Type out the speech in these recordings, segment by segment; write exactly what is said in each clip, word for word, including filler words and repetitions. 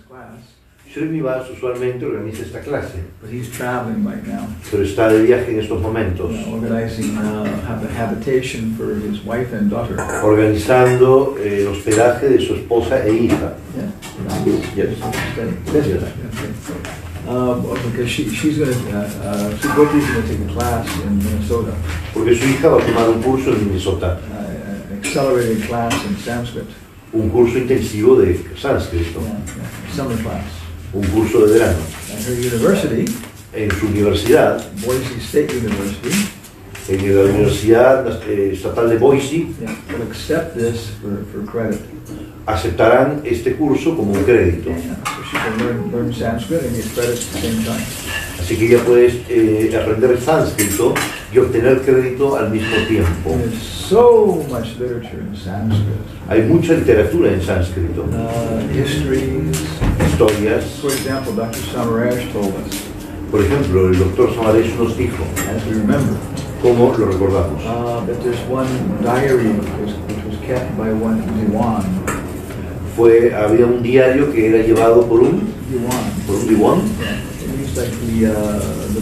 class. Srinivas usualmente organiza esta clase, But he's traveling right now. pero está de viaje en estos momentos, Uh, organizing uh, have a habitation for his wife and daughter. organizando eh, el hospedaje de su esposa e hija. Yeah. Yes. Yes. Yes. Okay. Uh, because she, she's going to, uh, uh, she's going to take a class in Minnesota. Porque su hija va a tomar un curso en Minnesota, Uh, an accelerated class in Sanskrit. un curso intensivo de sánscrito, Yeah, yeah. Summer class. un curso de verano. At her university, En su universidad, Boise State University, en la Universidad eh, Estatal de Boise, yeah, will accept this for, for credit. aceptarán este curso como un crédito. Yeah, so she can learn, learn Sanskrit and get credit at the same time. Así que ella puede eh, aprender sánscrito y obtener crédito al mismo tiempo. There's so much literature in Sanskrit. Hay mucha literatura en sánscrito, Uh, histories. historias. For example, Doctor Samarash told us, Por ejemplo, el doctor Samaresh nos dijo, as we remember, como lo recordamos, uh, that there's one diary which was, which was kept by one Diwan. fue, había un diario que era llevado por un, Diwan. por un diwan, Yeah. It was like the, uh, the,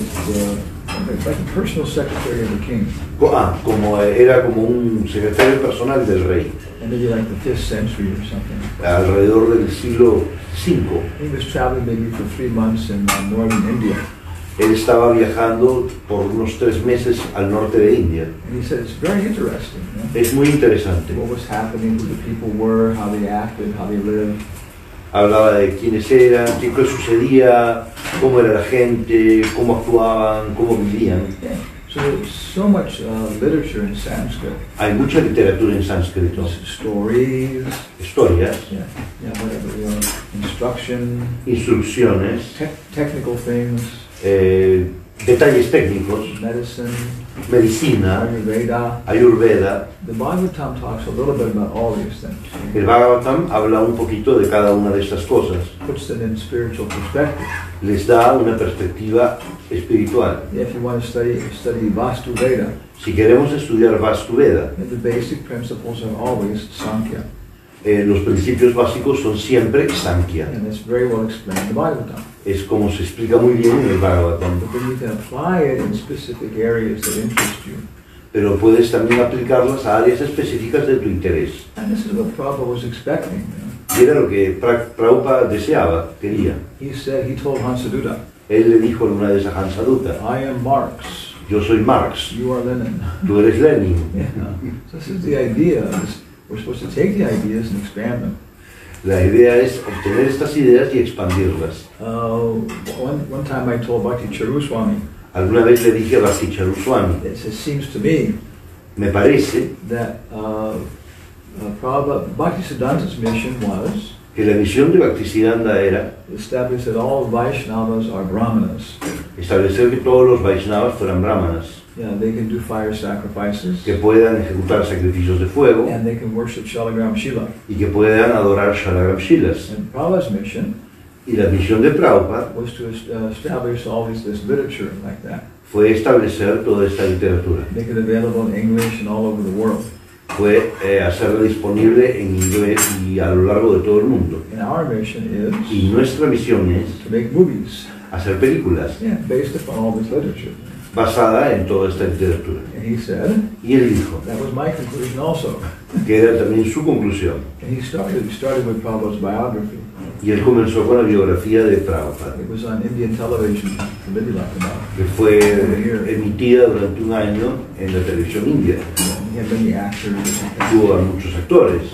the, like the personal secretary of the king. co- ah, como era como un secretario personal del rey, And maybe like the fifth century or something. alrededor del siglo cinco. He was traveling maybe for three months in uh, northern India. Él estaba viajando por unos tres meses al norte de India. And he said it's very interesting, you know, Es muy interesante. what was happening, who the people were, how they acted, how they lived. Hablaba de quiénes eran, qué qué sucedía, cómo era la gente, cómo actuaban, cómo vivían. Yeah. So there's so much uh, literature in Sanskrit. Hay mucha literatura en sánscrito, Stories, historias, yeah, yeah, whatever, you know, instruction, instrucciones, te technical things, eh, detalles técnicos, medicine, medicina, Ayurveda. ayurveda. The Bhagavatam talks a little bit about all these things. El Bhagavatam habla un poquito de cada una de estas cosas, Puts them in spiritual perspective. les da una perspectiva espiritual. If you want to study study Vastu Veda, Si queremos estudiar Vastu Veda, the basic principles are always Sankhya, eh, los principios básicos son siempre Sankhya. and it's very well explained in the Bhagavatam. Es como se explica muy bien en el Bhagavatam. But then you can apply it in specific areas that interest you. Pero puedes también aplicarlas a áreas específicas de tu interés. And this is what Prabhupada was expecting. You know? Y era lo que Pra- Prabhupada deseaba, quería. He said, he told Hansaduta, Él le dijo en una de esas Hansaduta, I am Marx, yo soy Marx, you are Lenin. tú eres Lenin. Yeah. So this is the idea. This- We're supposed to take the ideas and expand them. La idea es obtener estas ideas y expandirlas. Uh, one, one time I told Bhakti Charuswami, Alguna vez le dije a Bhakti Charuswami, it seems to me me parece that uh, uh, Prabhupada, Bhaktisiddhanta's mission was que la misión de Bhaktisiddhanta era to establish that all Vaishnavas are Brahmanas. establecer que todos los Vaishnavas fueran brahmanas, Yeah, they can do fire sacrifices, que puedan ejecutar sacrificios de fuego and they can worship Shalagram Shila. y que puedan adorar Shalagram Shilas. And Prabhupada's mission Y la misión de Prabhupada was to uh, establish all this, this literature like that, fue establecer toda esta literatura, make it available in English and all over the world. fue eh, hacerla disponible en inglés y a lo largo de todo el mundo. And our mission is Y nuestra misión es to make movies, hacer películas yeah, based upon all this literature. basada en toda esta literatura. And he said, Y él dijo, that was my conclusion also. que era también su conclusión, And he started, he started with Prabhupada's biography. y él comenzó con la biografía de Prabhupada, It was on Indian television, the Vidyalatama. que fue emitida durante un año en la televisión india. He had many actors. Tuvo a muchos actores.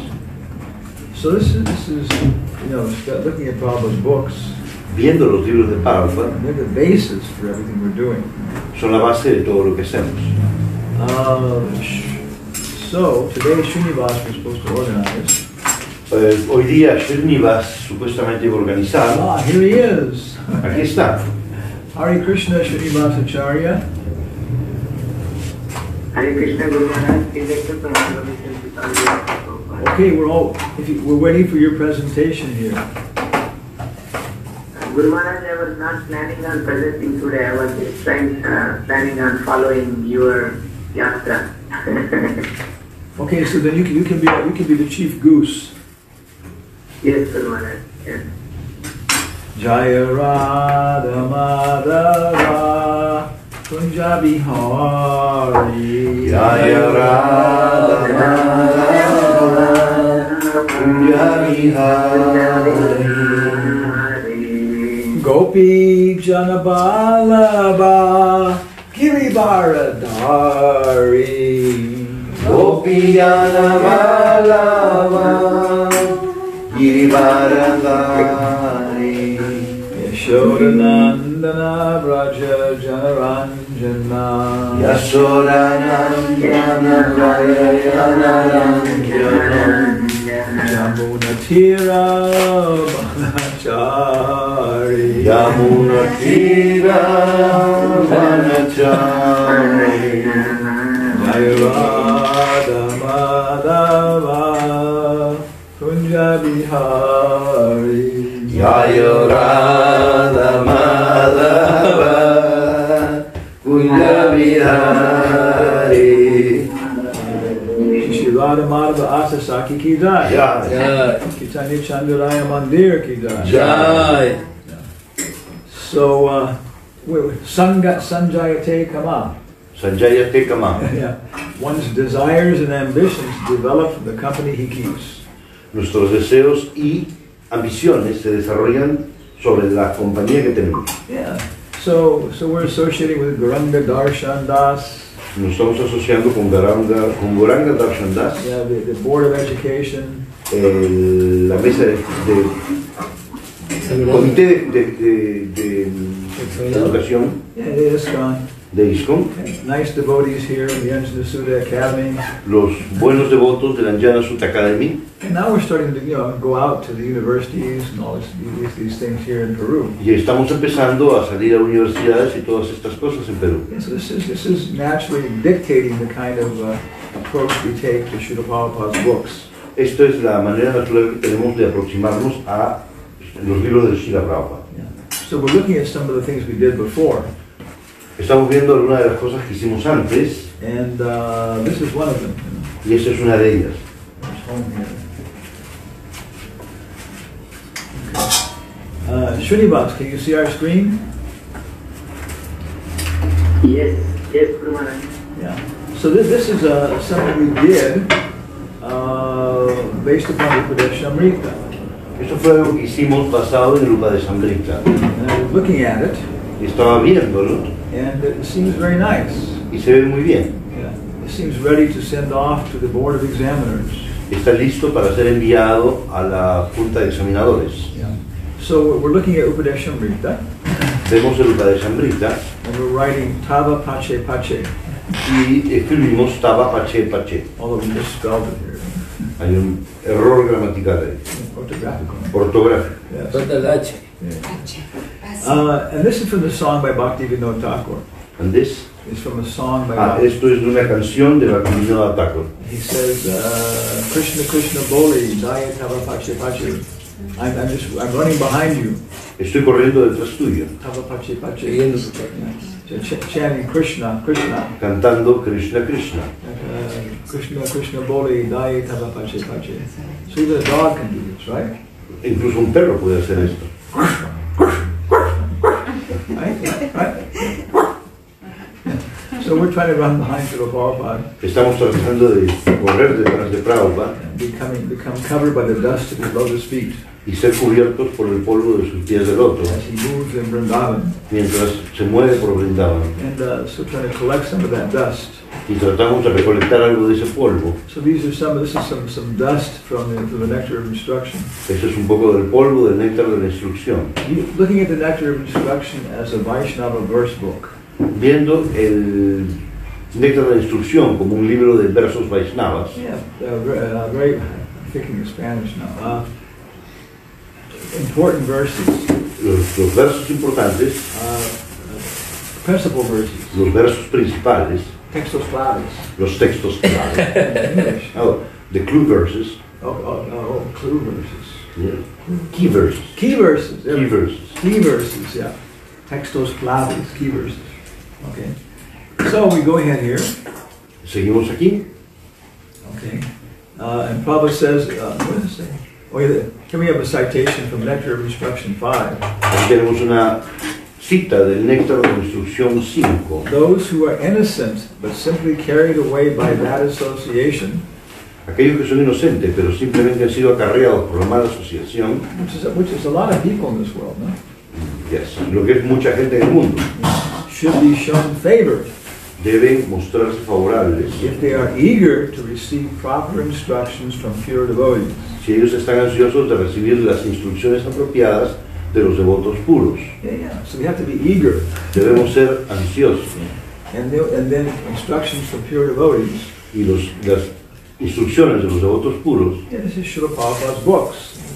So this is, this is, you know, st- looking at Prabhupada's books, Viendo los libros de Prabhupada, they're the basis for everything we're doing. son la base de todo lo que hacemos. Uh, sh- so today Srinivas was supposed to organize. Eh, hoy día Srinivas supuestamente iba a organizar. Ah, here he is. Aquí está. Hare Krishna Srinivas Acharya. Hare Krishna Guru Maharaj, please accept the observation with all the Okay, we're all, if you, we're waiting for your presentation here. Guru Maharaj, I was not planning on presenting today. I was just trying, uh, planning on following your yatra. Okay, so then you can, you can be, you can be the chief goose. Yes, Guru Maharaj. Yes. Jaya Radha Madhava Kunja Bihari. Jaya Radha Madhava Kunja Bihari. Gopi Janabalabha Girivaradhari. Gopiyana Vallabha Girivaradhari. Yashodanandana Vraja Janaranjana. Yashodanandana Vraja Janaranjana. Yamunatira Bhanachari. Yamunatira Bhanachari. Jaya Radha Madhava Kunja Bihari. Jaya Radha Madhava Kunja Bihari. Shri Radha Madhava Asa Saki ki jai. Jai. Chaitanya Chandaraya Mandir ki jai. Jai. So, uh, we- Sanga Sanjayate Kama. Sanjaya Tekama. Yeah. One's desires and ambitions develop from the company he keeps. Nuestros deseos y ambiciones se desarrollan sobre la compañía que tenemos. Yeah. So, so we're associating with Gauranga Darshan Das, Nos estamos asociando con Garanga, con Gauranga Darshan Das, yeah, the, the Board of Education, el- la mesa de, de- comité de, de- de- de educación yeah, the ISKCON. de ISKCON, Nice devotees here in the Anjana Sutta Academy. los buenos devotos de la Anjana Sutta Academy, And now we're starting to, you know, go out to the universities and all this, these, these things here in Peru. y estamos empezando a salir a universidades y todas estas cosas en Perú. And so this is, this is naturally dictating the kind of uh, approach we take to Srila Prabhupada's books. Esto es la manera natural que tenemos de aproximarnos a los libros de Srila Prabhupada. Yeah. So we're looking at some of the things we did before, Estamos viendo algunas de las cosas que hicimos antes and uh, this is one of them. You y esa es una de ellas. know. There's home here. Okay. Uh, Srinivas, can you see our screen? Yes, yes, Guru Maharaj. Yeah. So this, this is uh, something we did uh, based upon Upadesh Amrita. Esto fue algo que hicimos basado en el Upa de Sambrita. And I was looking at it, Y estaba viéndolo and it seems very nice. y se ve muy bien. Yeah. It seems ready to send off to the Board of Examiners. Está listo para ser enviado a la Junta de Examinadores. Yeah. So we're looking at Upadesh Amrita, Vemos el Upa de Sambrita and we're writing Tava Pache Pache, y escribimos Tava Pache Pache. although we misspelled it here, Hay un error gramatical ahí, orthographical. ortográfico. Yes. Falta el H. Yeah. Uh, and this is from the song by Bhaktivinoda Thakur. And this? It's from a song by Ah, Bhakti. esto es de una canción de Bhaktivinoda Thakur. He says, uh, Krishna Krishna Boli, Daya Tava Pache Pache. I'm, I'm just, I'm running behind you. Estoy corriendo detrás tuyo, Tava Pache Pache. Siguiendo su Yeah. Ch- chanting Krishna, Krishna. cantando Krishna Krishna. Uh, Krishna Krishna Boli, Daya Tava Pache Pache. So even a dog can do this, right? Incluso un perro puede hacer esto. Right? Right? So we're trying to run behind Srila Prabhupada Estamos tratando de correr detrás de Prabhupada and becoming, become covered by the dust of his lotus feet y ser cubiertos por el polvo de sus pies de loto as he moves in Vrindavan. mientras se mueve por Vrindavan. And uh, so trying to collect some of that dust. Y tratamos de recolectar algo de ese polvo. So these are some, this is some, some dust from the, from the nectar of instruction. Eso es un poco del polvo del néctar de la instrucción. You, looking at the nectar of instruction as a Vaishnava verse book, Viendo el néctar de la instrucción como un libro de versos Vaishnavas, yeah, uh, very, uh, very, I'm thinking in Spanish now, uh, important verses, los, los versos importantes, uh, principal verses, los versos principales, textos claves, los textos clave. in English. Oh, the clue verses, Oh, oh, oh, oh, clue verses. yeah. Key verses, Key verses. there key we go. verses. Key verses, yeah. Textos claves, key verses. Okay. So we go ahead here. Seguimos aquí. Okay. Uh, and Prabhupada says, uh, what does it say? Oh, yeah, Here we have a citation from Nectar of Instruction five. Aquí tenemos una cita del Néctar de Instrucción cinco. Those who are innocent but simply carried away by bad association, Aquellos que son inocentes, pero simplemente han sido acarreados por la mala asociación, which is, which is a lot of people in this world, no? yes, lo que es mucha gente en el mundo, should be shown favor deben mostrarse favorables if they are eager to receive proper instructions from pure devotees. si ellos están ansiosos de recibir las instrucciones apropiadas de los devotos puros. Yeah, yeah. So we have to be eager. Debemos ser ansiosos. And then, and then instructions from pure devotees. Y los, las instrucciones de los devotos puros Yeah, this is Srila Prabhupada's books.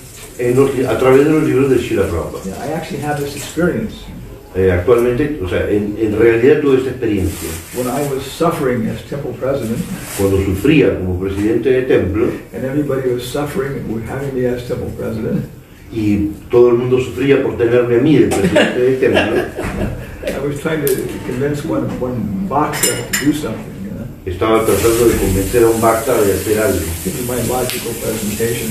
en los, a través de los libros de Srila Prabhupada. Yeah, I actually have this experience. Eh, actualmente, o sea, en, en realidad tuve esta experiencia. When I was suffering as temple president, Cuando sufría como presidente de templo and everybody was suffering with having me as temple president, y todo el mundo sufría por tenerme a mí de presidente de templo, I was trying to convince one, one bhakta to do something, you know, estaba tratando de convencer a un bhakta de hacer algo. give me my logical presentation,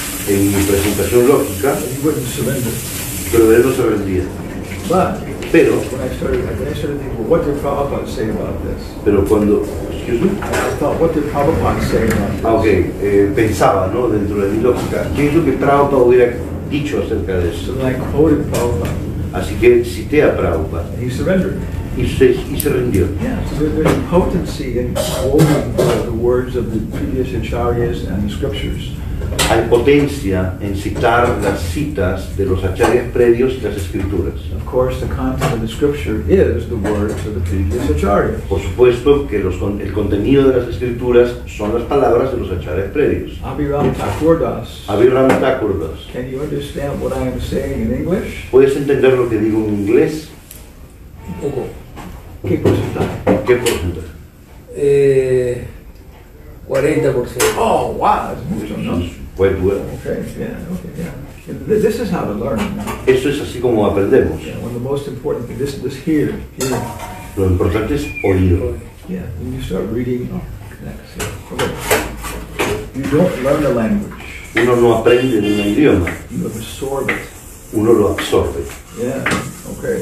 En mi presentación lógica, but he wouldn't surrender. pero él no se rendía. But Pero, when I started, when I started thinking, well, what did Prabhupada say about this? pero cuando, excuse me, I thought, what did Prabhupada say about this? ah, ok, eh, pensaba, ¿no? Dentro de mi lógica, ¿qué es lo que Prabhupada hubiera dicho acerca de So eso? then I quoted Prabhupada, Así que cité a Prabhupada and he surrendered. y se, y se rindió. Yeah, so there- there's potency in quoting uh, the words of the previous acharyas and the scriptures. Hay potencia en citar las citas de los acharyas previos y las escrituras. Of course, the content of the scripture is the words of the previous acharyas. Por supuesto que los, con- el contenido de las escrituras son las palabras de los acharyas previos. Abhiram Thakur Das, Abhiram Thakur Das. can you understand what I am saying in English? ¿Puedes entender lo que digo en inglés? Un poco. ¿Qué porcentaje? ¿Qué porcentaje? Eh, cuarenta por ciento. Oh, wow, that's mucho, no? Quite well. Okay, yeah, okay, yeah. And th- This is how to learn. Eso es así como aprendemos. Yeah, one of the most important things, this, this here, here. Lo importante es oír. Yeah, when you start reading, oh, next, yeah, okay. You don't learn a language, Uno no aprende en un idioma, you absorb it. uno lo absorbe. Yeah, okay.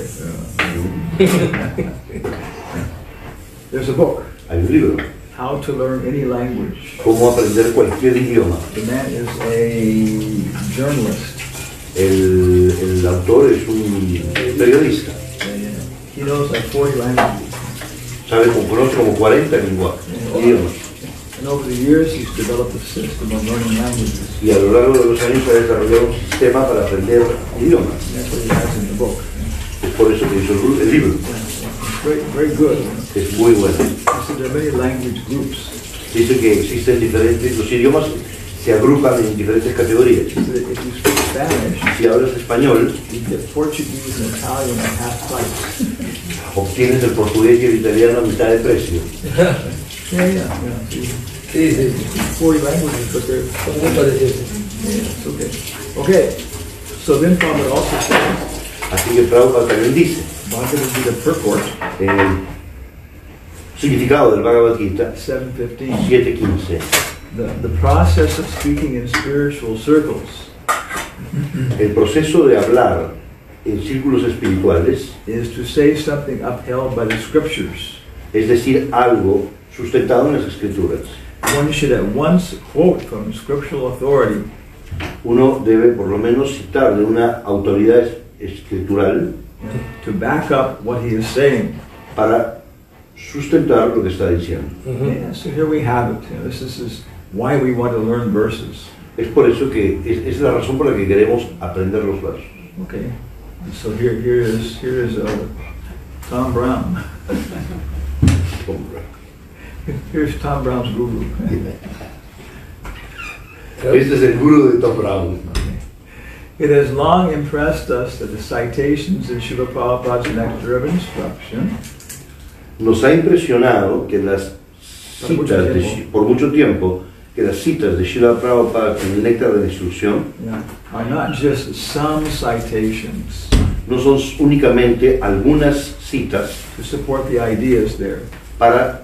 yeah. There's a book, Hay un libro, How to Learn Any Language. Cómo aprender cualquier idioma. The man is a journalist. El, el autor es un periodista, Yeah, yeah. He knows like forty languages. sabe, como- conoce como cuarenta lenguajes, idiomas. And over the years, he's developed a system of learning languages. Y a lo largo de los años ha desarrollado un sistema para aprender idiomas. And that's what he has in the book. Es por eso que hizo el, el libro. It's very, very good. Es muy bueno. He said there are many language groups. Dice que existen diferentes, los idiomas se agrupan en diferentes categorías. He said if you speak Spanish, Si hablas español, you get Portuguese and Italian at half price. obtienes el portugués y el italiano a mitad de precio. Yeah, yeah, yeah. See, Sí, sí, sí. forty languages, but they're, Son muy parecidos. yeah, it's okay. Okay, so then Prabhupada also says, Así que Prabhupada también dice, Bhagavad Gita purport, el significado del Bhagavad Gita seven fifteen, siete quince. the, the process of speaking in spiritual circles El proceso de hablar en círculos espirituales, is to say something upheld by the scriptures. es decir, algo sustentado en las escrituras. One should at once quote from scriptural authority Uno debe por lo menos citar de una autoridad es- escritural to back up what he is saying. para sustentar lo que está diciendo. Ujú. Yeah, so here we have it. You know, this, this is why we want to learn verses. Es por eso que es, es la razón por la que queremos aprender los versos. Okay, so here, here is here is uh, Tom Brown. Here's Tom Brown's guru. Este es el guru de Tom Brown. It has long impressed us that the citations in Srila Prabhupada's Nectar of Instruction Nos ha impresionado que las Por mucho citas, de, tiempo. por mucho tiempo, que las citas de Srila Prabhupada en el Néctar de la Instrucción yeah, are not just some citations no son únicamente algunas citas to support the ideas there. para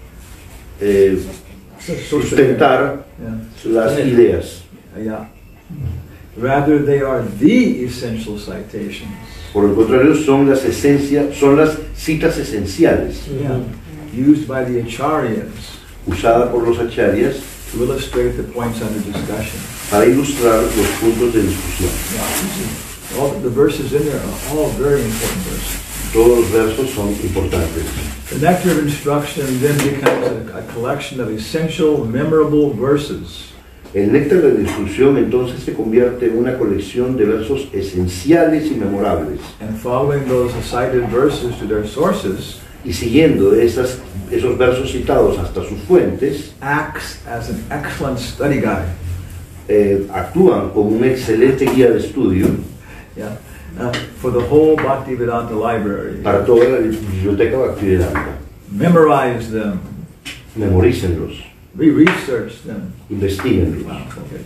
eh, sustentar Yeah, las ideas, yeah. Rather, they are the essential citations. Por el contrario, son las esencias, son las citas esenciales, Yeah. Used by the acharyas usadas por los acharyas to illustrate the points under discussion. para ilustrar los puntos de discusión. Yeah. All the verses in there are all very important verses. Todos los versos son importantes. The nectar of instruction then becomes a, a collection of essential, memorable verses. El néctar de la instrucción entonces se convierte en una colección de versos esenciales y memorables. And following those cited verses to their sources Y siguiendo esas, esos versos citados hasta sus fuentes, acts as an excellent study guide. eh, actúan como un excelente guía de estudio Yeah. Uh, for the whole Bhaktivedanta library. para toda la biblioteca Bhaktivedanta. Memorize them. Memorícenlos, We research them. investíguenlos. Wow, okay.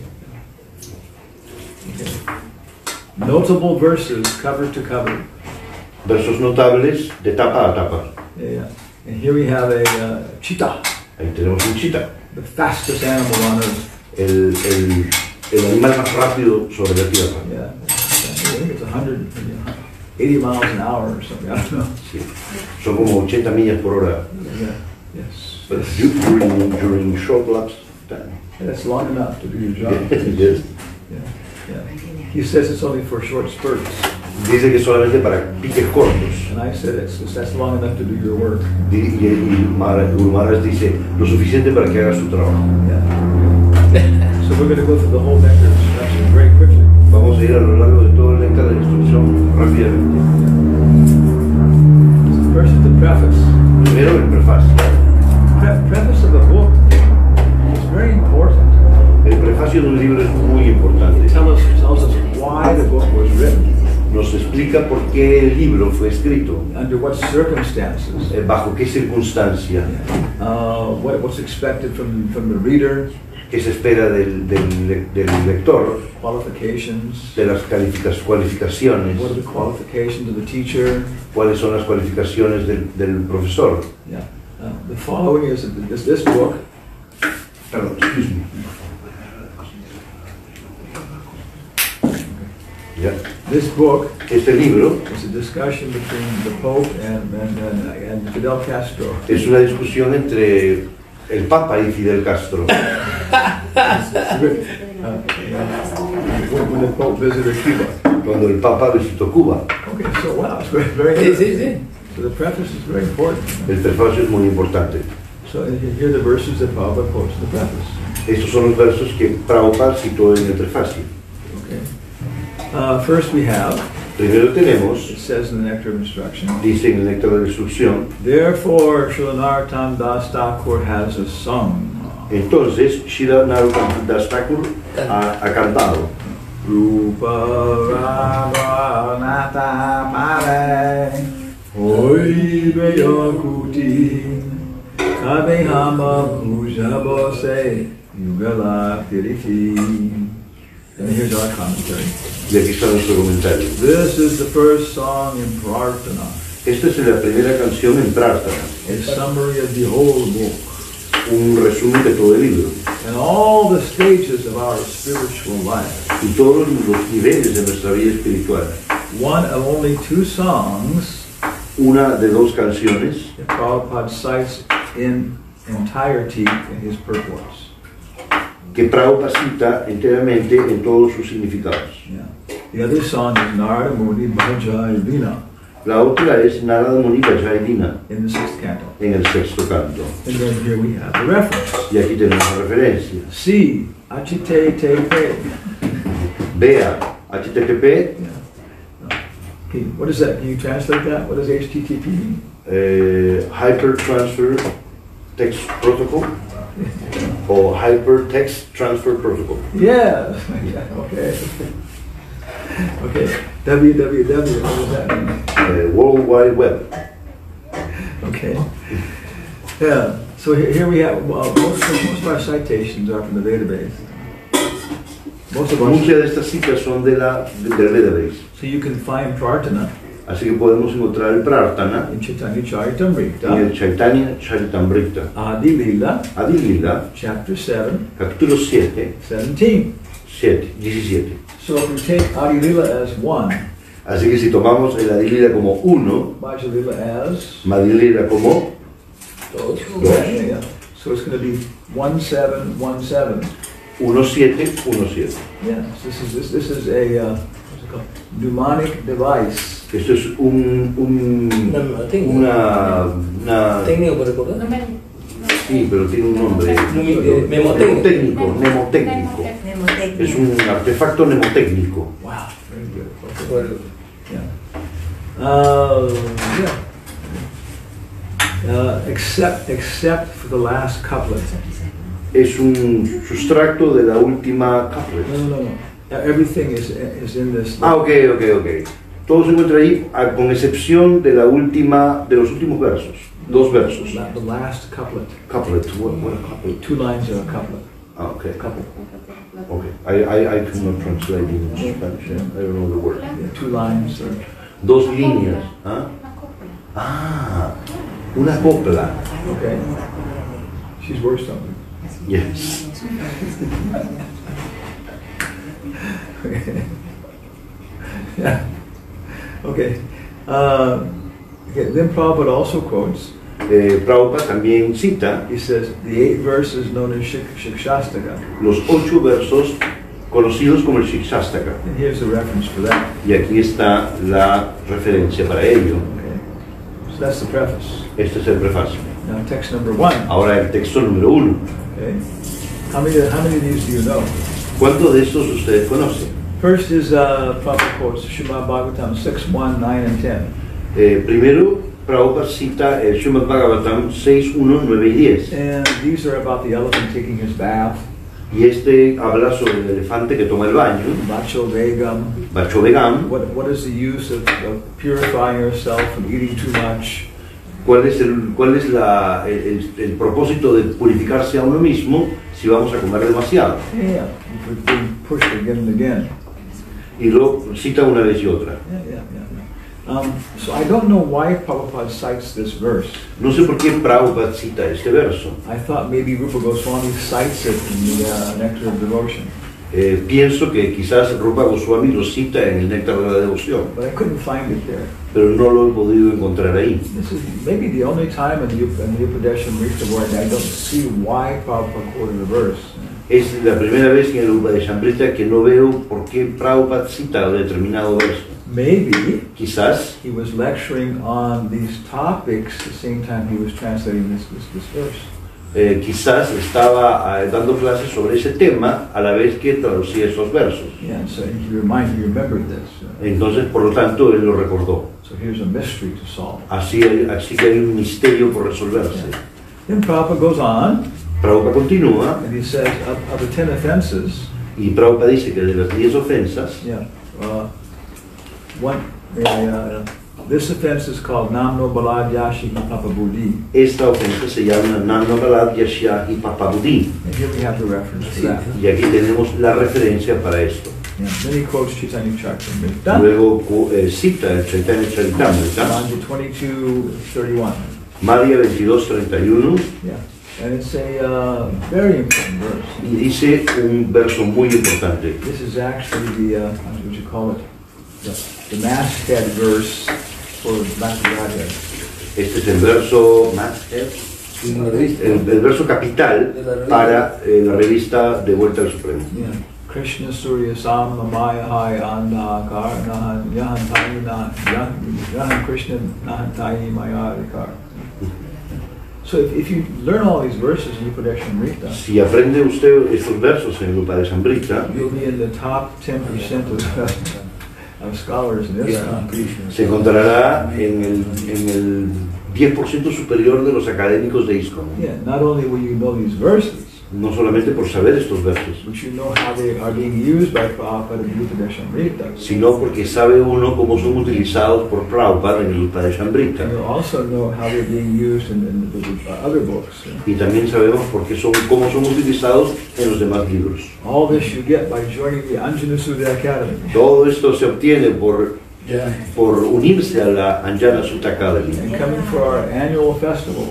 Okay. Notable verses cover to cover. Versos notables de tapa a tapa. Yeah, yeah. And here we have a uh, cheetah, Ahí tenemos un chita, the fastest animal on earth. el, el, el animal más rápido sobre la tierra. Yeah. I think it's one hundred eighty miles an hour or something. I don't know. Sí. Son como ochenta millas por hora. Yeah. Yes. But du- during, during short laps of time. That's long enough to do your job. Yes. Yeah. Yeah. He says it's only for short spurts, Dice que solamente para piques cortos. and I said it's, that's long enough to do your work. Di- Y, y Mara- Maharaj dice lo suficiente para que haga su trabajo. Yeah. So we're going to go through the whole nectar of instruction very quickly. Vamos a ir a lo largo de todo el néctar de la instrucción rápidamente. First is the preface. Primero el prefacio. Pre- preface of a book is very important. El prefacio de un libro es muy It importante. tells us, tells us why the book was written, Nos explica por qué el libro fue escrito, under what circumstances, eh, bajo qué circunstancia, uh, what, what's expected from, from the reader, qué se espera del, del, le- del lector, qualifications, de las calificas- cualificaciones, what are the qualifications of the teacher. cuáles son las cualificaciones del, del profesor. Yeah. Uh, the following is this, this book. Perdón, excuse me. Ya. This book Este libro is a discussion between the Pope and, and, and, and Fidel Castro. es una discusión entre el Papa y Fidel Castro. Uh, when, when the Pope visited Cuba. Cuando el Papa visitó Cuba. Okay, so wow, it's very, very Sí, sí, sí. So the preface is very important. El prefacio es muy importante. So here are the verses that Prabhupada quotes in the preface. Estos son los versos que Prabhupada citó en el prefacio. Okay. Uh, first we have, Primero tenemos, it says in the Nectar of Instruction, dice en el néctar de la instrucción, therefore Srila Narottam Das Thakur has a song. entonces Srila Narottam Das Thakur ha, ha cantado. Rupa Ramanata Pare Hoi Beyakuti Kabehama Puja Bose Yugala Piriti. And here's our commentary. Y aquí está nuestro comentario. This is the first song in Prarthana, Esta es la primera canción en Prarthana, a summary of the whole book, un resumen de todo el libro and all the stages of our spiritual life. y todos los niveles de nuestra vida espiritual. One of only two songs Una de dos canciones that Prabhupada cites in entirety in his purports. que Prabhupada cita enteramente en todos sus significados. Yeah. The other song is Narada Muni Bhajai Lina La otra es Narada Muni Bhajai Lina in the sixth canto. en el sexto canto. And then here we have the reference. Y aquí tenemos la referencia. C. Achite Te Pe. Vea, H T T P, Yeah. Okay, what is that? Can you translate that? What does H T T P mean? eh, Hyper Transfer Text Protocol o Hyper Text Transfer Protocol. Yeah. Yeah, okay. Okay. W W W. What does that mean? Eh, World Wide Web. Okay. Yeah. So here, here we have, well, most, of- most of our citations are from the database. Most of our, Muchas de estas citas son de la, de- del Vedabase. so you can find Prarthana Así que podemos encontrar el Prarthana in Chaitanya en Charitamrita, el Chaitanya Charitamrita. Adi Lila, Adi Lila, chapter seven, capítulo siete, seventeen. siete, diecisiete. So if we take Adi Lila as one, Así que si tomamos el Adi Lila como uno, Madhya Lila as Madhya Lila como Dos. yeah, yeah, yeah. So it's going to be one seven one seven. uno siete uno siete. Yes, this is this, this is a uh, what's it called? Mnemonic device. Esto es un, un Una- una técnica. una, una Técnico para recordar. sí, pero tiene un nombre. Numi- eh, memotécnico. Mnemotécnico, mnemotécnico. Es un artefacto mnemotécnico. Wow, very good. Okay. Bueno, Yeah. Uh, yeah. Uh, except except for the last couplet. Es un sustracto de la última No, couplet. no, no, no. Everything is is in this. Ah, ok, ok, ok. Todo se encuentra ahí, a- con excepción de la última, de los últimos versos. Dos versos. La- The last couplet. Couplet, what, what a couplet? Two lines of a couplet. Ah, okay. Couple. Okay. I, I, I cannot translate in Spanish. Yeah. I don't know the word. Yeah, two lines. Or, Dos líneas. ¿Ah? Ah, una copla. okay. She's worth something. Yes. Yeah. Okay. Uh, okay. Then Prabhupada also quotes. Eh, Prabhupada también cita He says the eight verses known as Shik Shikshastaka. los ocho versos conocidos como el Shikshastaka. And here's the reference for that. Y aquí está la referencia para ello. Okay. So that's the preface. Este es el prefacio. Now text number one. Ahora el texto número uno. Okay. How many how many of these do you know? ¿Cuántos de estos ustedes conocen? First is uh, Prabhupada quotes Srimad Bhagavatam six, one, nine, and ten. Eh, primero, Prabhupada cita el Srimad Bhagavatam seis, uno, nueve y diez. And these are about the elephant taking his bath, Y este habla sobre el elefante que toma el baño, Vacho Vegam. Bacho Vegam. What, what is the use of, of purifying yourself from eating too much? ¿Cuál es, el, cuál es la, el, el- el propósito de purificarse a uno mismo si vamos a comer demasiado? Yeah, we've been pushed again and again. Y lo cita una vez y otra. Yeah, yeah, yeah. yeah. Um, so I don't know why Prabhupada cites this verse. No sé por qué Prabhupada cita este verso. I thought maybe Rupa Goswami cites it in the uh, Nectar of Devotion, Eh, pienso que quizás Rupa Goswami lo cita en el Néctar de la Devoción, but I couldn't find it there. pero no lo he podido encontrar ahí. This is maybe the only time in the, Up- in the Upadesham Rikta where I don't see why Prabhupada quoted a verse. Es la primera vez en el Upadeshamrita que no veo por qué Prabhupada cita determinado verso. Maybe Quizás he was lecturing on these topics the same time he was translating this, this, this verse. eh, quizás estaba eh, dando clases sobre ese tema a la vez que traducía esos versos. Yeah, and so he reminded, he remembered this. Uh, Entonces, por lo tanto, él lo recordó. so here's a mystery to solve. Así, hay- así que hay un misterio por resolverse. Then Prabhupada goes on, Prabhupada continúa and he says, of, of the ten offenses, y Prabhupada dice que de las diez ofensas, yeah, uh, one, uh, this offense is called Namno Balad Yashi Papa Buddhi. esta ofensa se llama Nanobalad Yashya y Papabudi. And here we have the reference to that. Y aquí tenemos la referencia para esto. Yeah. Then he quotes Chaitanya Charitamrita, Luego cu- eh, cita el Chaitanya Charitamrita, Manja twenty-two thirty-one. Madhya veintidós treinta y uno, Yeah, and it's a uh, very important verse. y dice un verso muy importante. This is actually the, uh, what would you call it, the, the masthead verse for Bhakti-Godhead. Este es el verso más, eh, una revista. el, el verso capital para eh, la revista De Vuelta al Supremo. Yeah. Krishna Surya Sam Maya Hai Anda Kar Nahan Yahan Tayi Nahan Yahan Krishna Nahan Tayi Maya Adhikar. So if, if you learn all these verses in Upadeshamrita, Si aprende usted estos versos en el Upadeshamrita, you'll be in the top ten percent of, of scholars in ISKCON. se encontrará en el, en el diez por ciento superior de los académicos de ISKCON. Yeah, not only will you know these verses, No solamente por saber estos versos, but you know how they are being used by Prabhupada in Upadeshamrita. sino porque sabe uno cómo son utilizados por Prabhupada en el Upadeshamrita. And you'll also know how they're being used in, in the, the other books. Y también sabemos por qué son, cómo son utilizados en los demás libros. All this you get by joining the Anjana Sudha Academy. Todo esto se obtiene por, Ya. por unirse a la Anjana Sutta Academy And coming for our annual festival,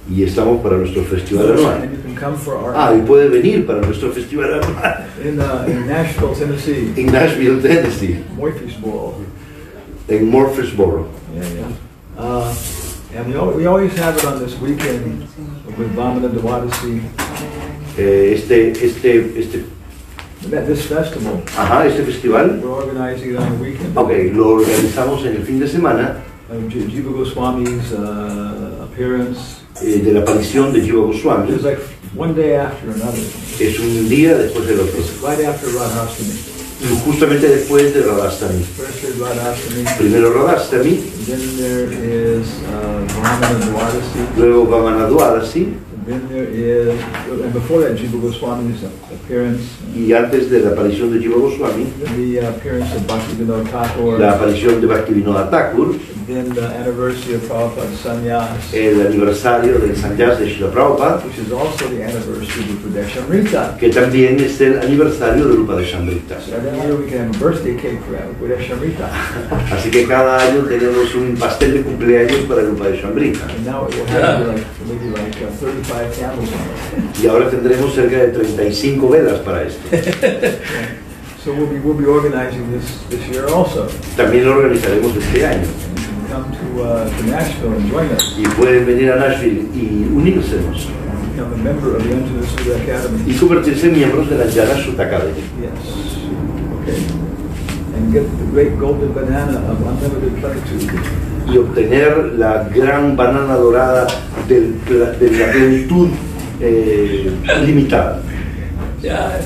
Y estamos para nuestro festival anual. And you can come for our Ah, y puede venir para nuestro festival anual in, uh, in Nashville, Tennessee, en Nashville, Tennessee, Murfreesboro. en Murfreesboro. Yeah, yeah. Uh, and we, al we always have it on this weekend with Vamana Dwadasi. Eh, este, este, este, This festival, ajá, este festival, we're organizing it on the weekend. ok, lo organizamos en el fin de semana Uh, J- Jiva Goswami's uh, appearance. eh, de la aparición de Jiva Goswami. It's like one day after another. Es un día después del otro. It's right after Radhastami. Y justamente después de Radhastami. First is Radhastami. Primero Radhastami, Then there is uh, Vamana Dwadasi. luego Vamana Dwadasi, Then there is, and before that, Jiva Goswami's appearance. y antes de la aparición de Jiva Goswami, The uh, appearance of Bhaktivinoda Thakur. la aparición de Bhaktivinoda Thakur, Then the anniversary of Prabhupada's sannyas, el aniversario del sannyas de Srila Prabhupada, which is also the anniversary of Upadeshamrita. que también es el aniversario de Upadeshamrita. So every year we can have a birthday cake for Upadeshamrita. Así que cada año tenemos un pastel de cumpleaños para el Upadeshamrita. And now it will have like, maybe like uh, thirty-five candles on it. Y ahora tendremos cerca de treinta y cinco velas para esto. Yeah. So we'll be, we'll be organizing this this year also. También lo organizaremos este año. You can come to, uh, to Nashville and join us. Y pueden venir a Nashville y unírsenos Become a member of the Anjana Sudha Academy. y convertirse en miembros de la Jnana Sutta Academy. Yes. Okay. And get the great golden banana of unlimited plenitude. Y obtener la gran banana dorada del pla- de la plenitud eh, limitada. Ya,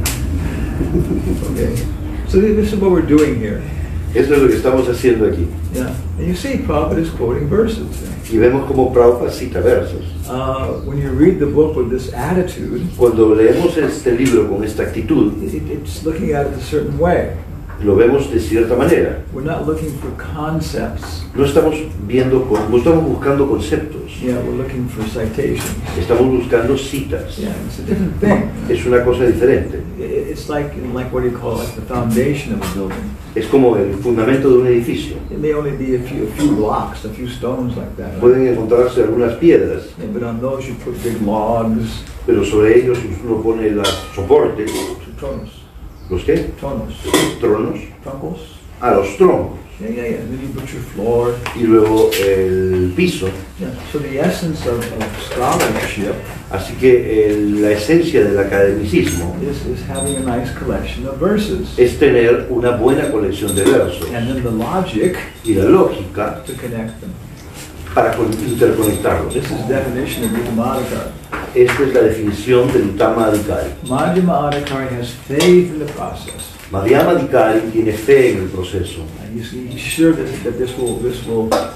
Okay. So this is what we're doing here. Eso es lo que estamos haciendo aquí. Yeah. And you see, Prabhupada is quoting verses. Y vemos como Prabhupada cita versos. Uh, when you read the book with this attitude, Cuando leemos este libro con esta actitud, it, it's looking at it a certain way. lo vemos de cierta manera. We're not looking for concepts. No estamos viendo, con- no estamos buscando conceptos, Yeah, we're looking for citations. estamos buscando citas. Yeah, it's a different thing. Es una cosa diferente. I- It's like, like what do you call it, like the foundation of a building. Es como el fundamento de un edificio. It may only be a few, a few blocks, a few stones like that. Right? Pueden encontrarse algunas piedras, Yeah, but on those you put big logs, pero sobre ellos uno pone los soportes, tronos, ¿los qué? tronos, Tronos, trunkles. a los troncos, Yeah, yeah, yeah. And then you put your floor. y luego el piso. Yeah. So the essence of, of scholarship Así que el- la esencia del academicismo is, is having a nice collection of verses. es tener una buena colección de versos And then the logic y la lógica to connect them. para con- interconectarlos. This is definition of Uttamadhikari. Esta es la definición del Uttama Adhikari. Madhyama Adhikari has faith in the process. Madhyama Adhikari tiene fe en el proceso And he's, he's sure that, that this will, this will uh,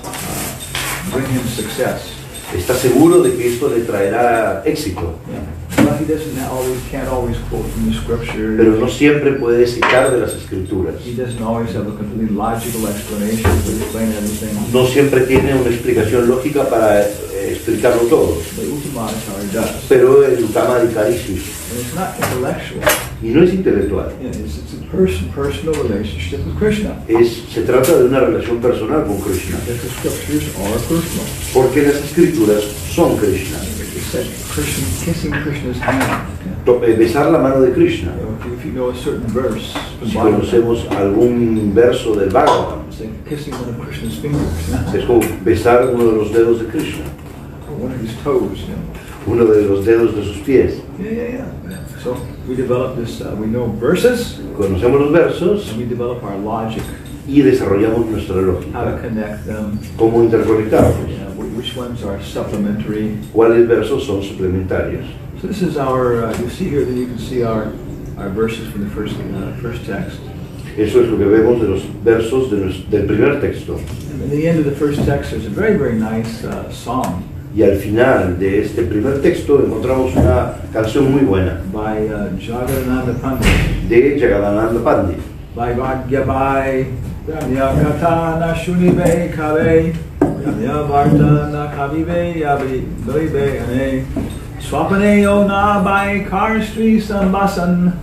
bring him success. está seguro de que esto le traerá éxito, Yeah. But he doesn't always, can't always quote from the scripture. pero no siempre puede citar de las escrituras. He doesn't always have a completely logical explanation to explain everything. No siempre tiene una explicación lógica para eh, explicarlo todo, But Uttamadhikari does. pero el Uttama Adhikari sí. And it's not intellectual. Y no es intelectual, Yeah, it's, it's a person, personal relationship with Krishna. es, se trata de una relación personal con Krishna, Because the scriptures are personal. porque las escrituras son Krishna. It said Krishna, kissing Krishna's hand. Yeah. To- eh, Besar la mano de Krishna. You know, if, you, if you know a certain verse, from Si Bhagavatam, conocemos algún verso del Bhagavatam, it's like kissing one of Krishna's fingers, es como besar uno de los dedos de Krishna, or one of his toes. You know. uno de los dedos de sus pies. Yeah, yeah, yeah. So we develop this. Uh, we know verses, Conocemos los versos and we develop our logic, y desarrollamos nuestra how to lógica. connect them. ¿Cómo interconectarlos? Yeah, wh- which ones are supplementary. ¿Cuáles versos son suplementarios? So this is our. Uh, you see here, then you can see our our verses from the first uh, first text. Eso es lo que vemos de los versos de nos- del primer texto. And in the end of the first text, there's a very very nice uh, song Y al final de este primer texto encontramos una canción muy buena by uh, Jagadananda Pandit. de Jagadananda Pandit. By Bhagyabai, Ramya na Shunibe Kave, Ramya Varta na Kavive Yabi Doibe Ane, Swapane O na by Karstri Sambasan,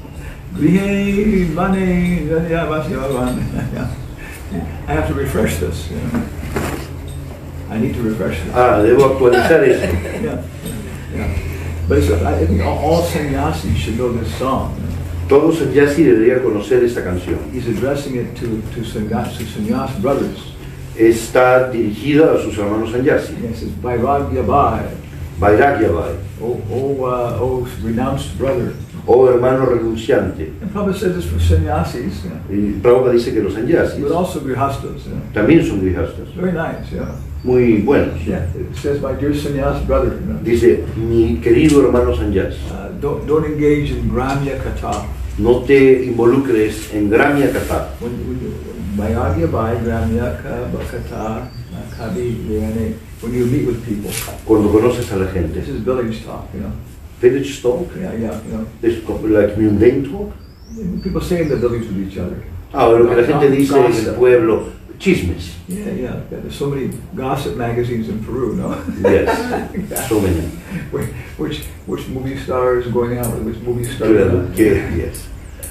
Grihe Bane Yavasyavan. I have to refresh this. You know. I need to refresh this. Ah, debo actualizar esto. Yeah, yeah. But it's, I think all, all sannyasis should know this song. Todo sannyasi debería conocer esta canción. He's addressing it to, to, sannyas, to sannyas brothers. Está dirigida a sus hermanos sannyasi. Yeah, it says, Vairagya Bhai, Vairagya Bhai, oh, oh, uh, oh renounced brother. oh hermano renunciante. And Prabhupada says this for sannyasis, yeah. Y Prabhupada dice que los sannyasis But also grihastas. Yeah. también son grihastas, Very nice, yeah. muy buenos. Yeah, it says, my dear sannyas brother, you know, Dice, mi querido hermano sannyas, uh, don't, don't engage in gramya kata. no te involucres en Gramya Katha. When, when, Vairagya Bhai, gramya kata, kabi, vyane. When you meet with people, Cuando conoces a la gente. this is village talk, you know. Village talk, Yeah, yeah, you know. es como like mundane talk. People say in the village with each other. Ah, lo que la gente dice en el Gossip. pueblo, chismes. Yeah, yeah. There's so many gossip magazines in Peru, no? Yes, so many. Which, which, which movie star is going out with which movie star? Claro, que, yes.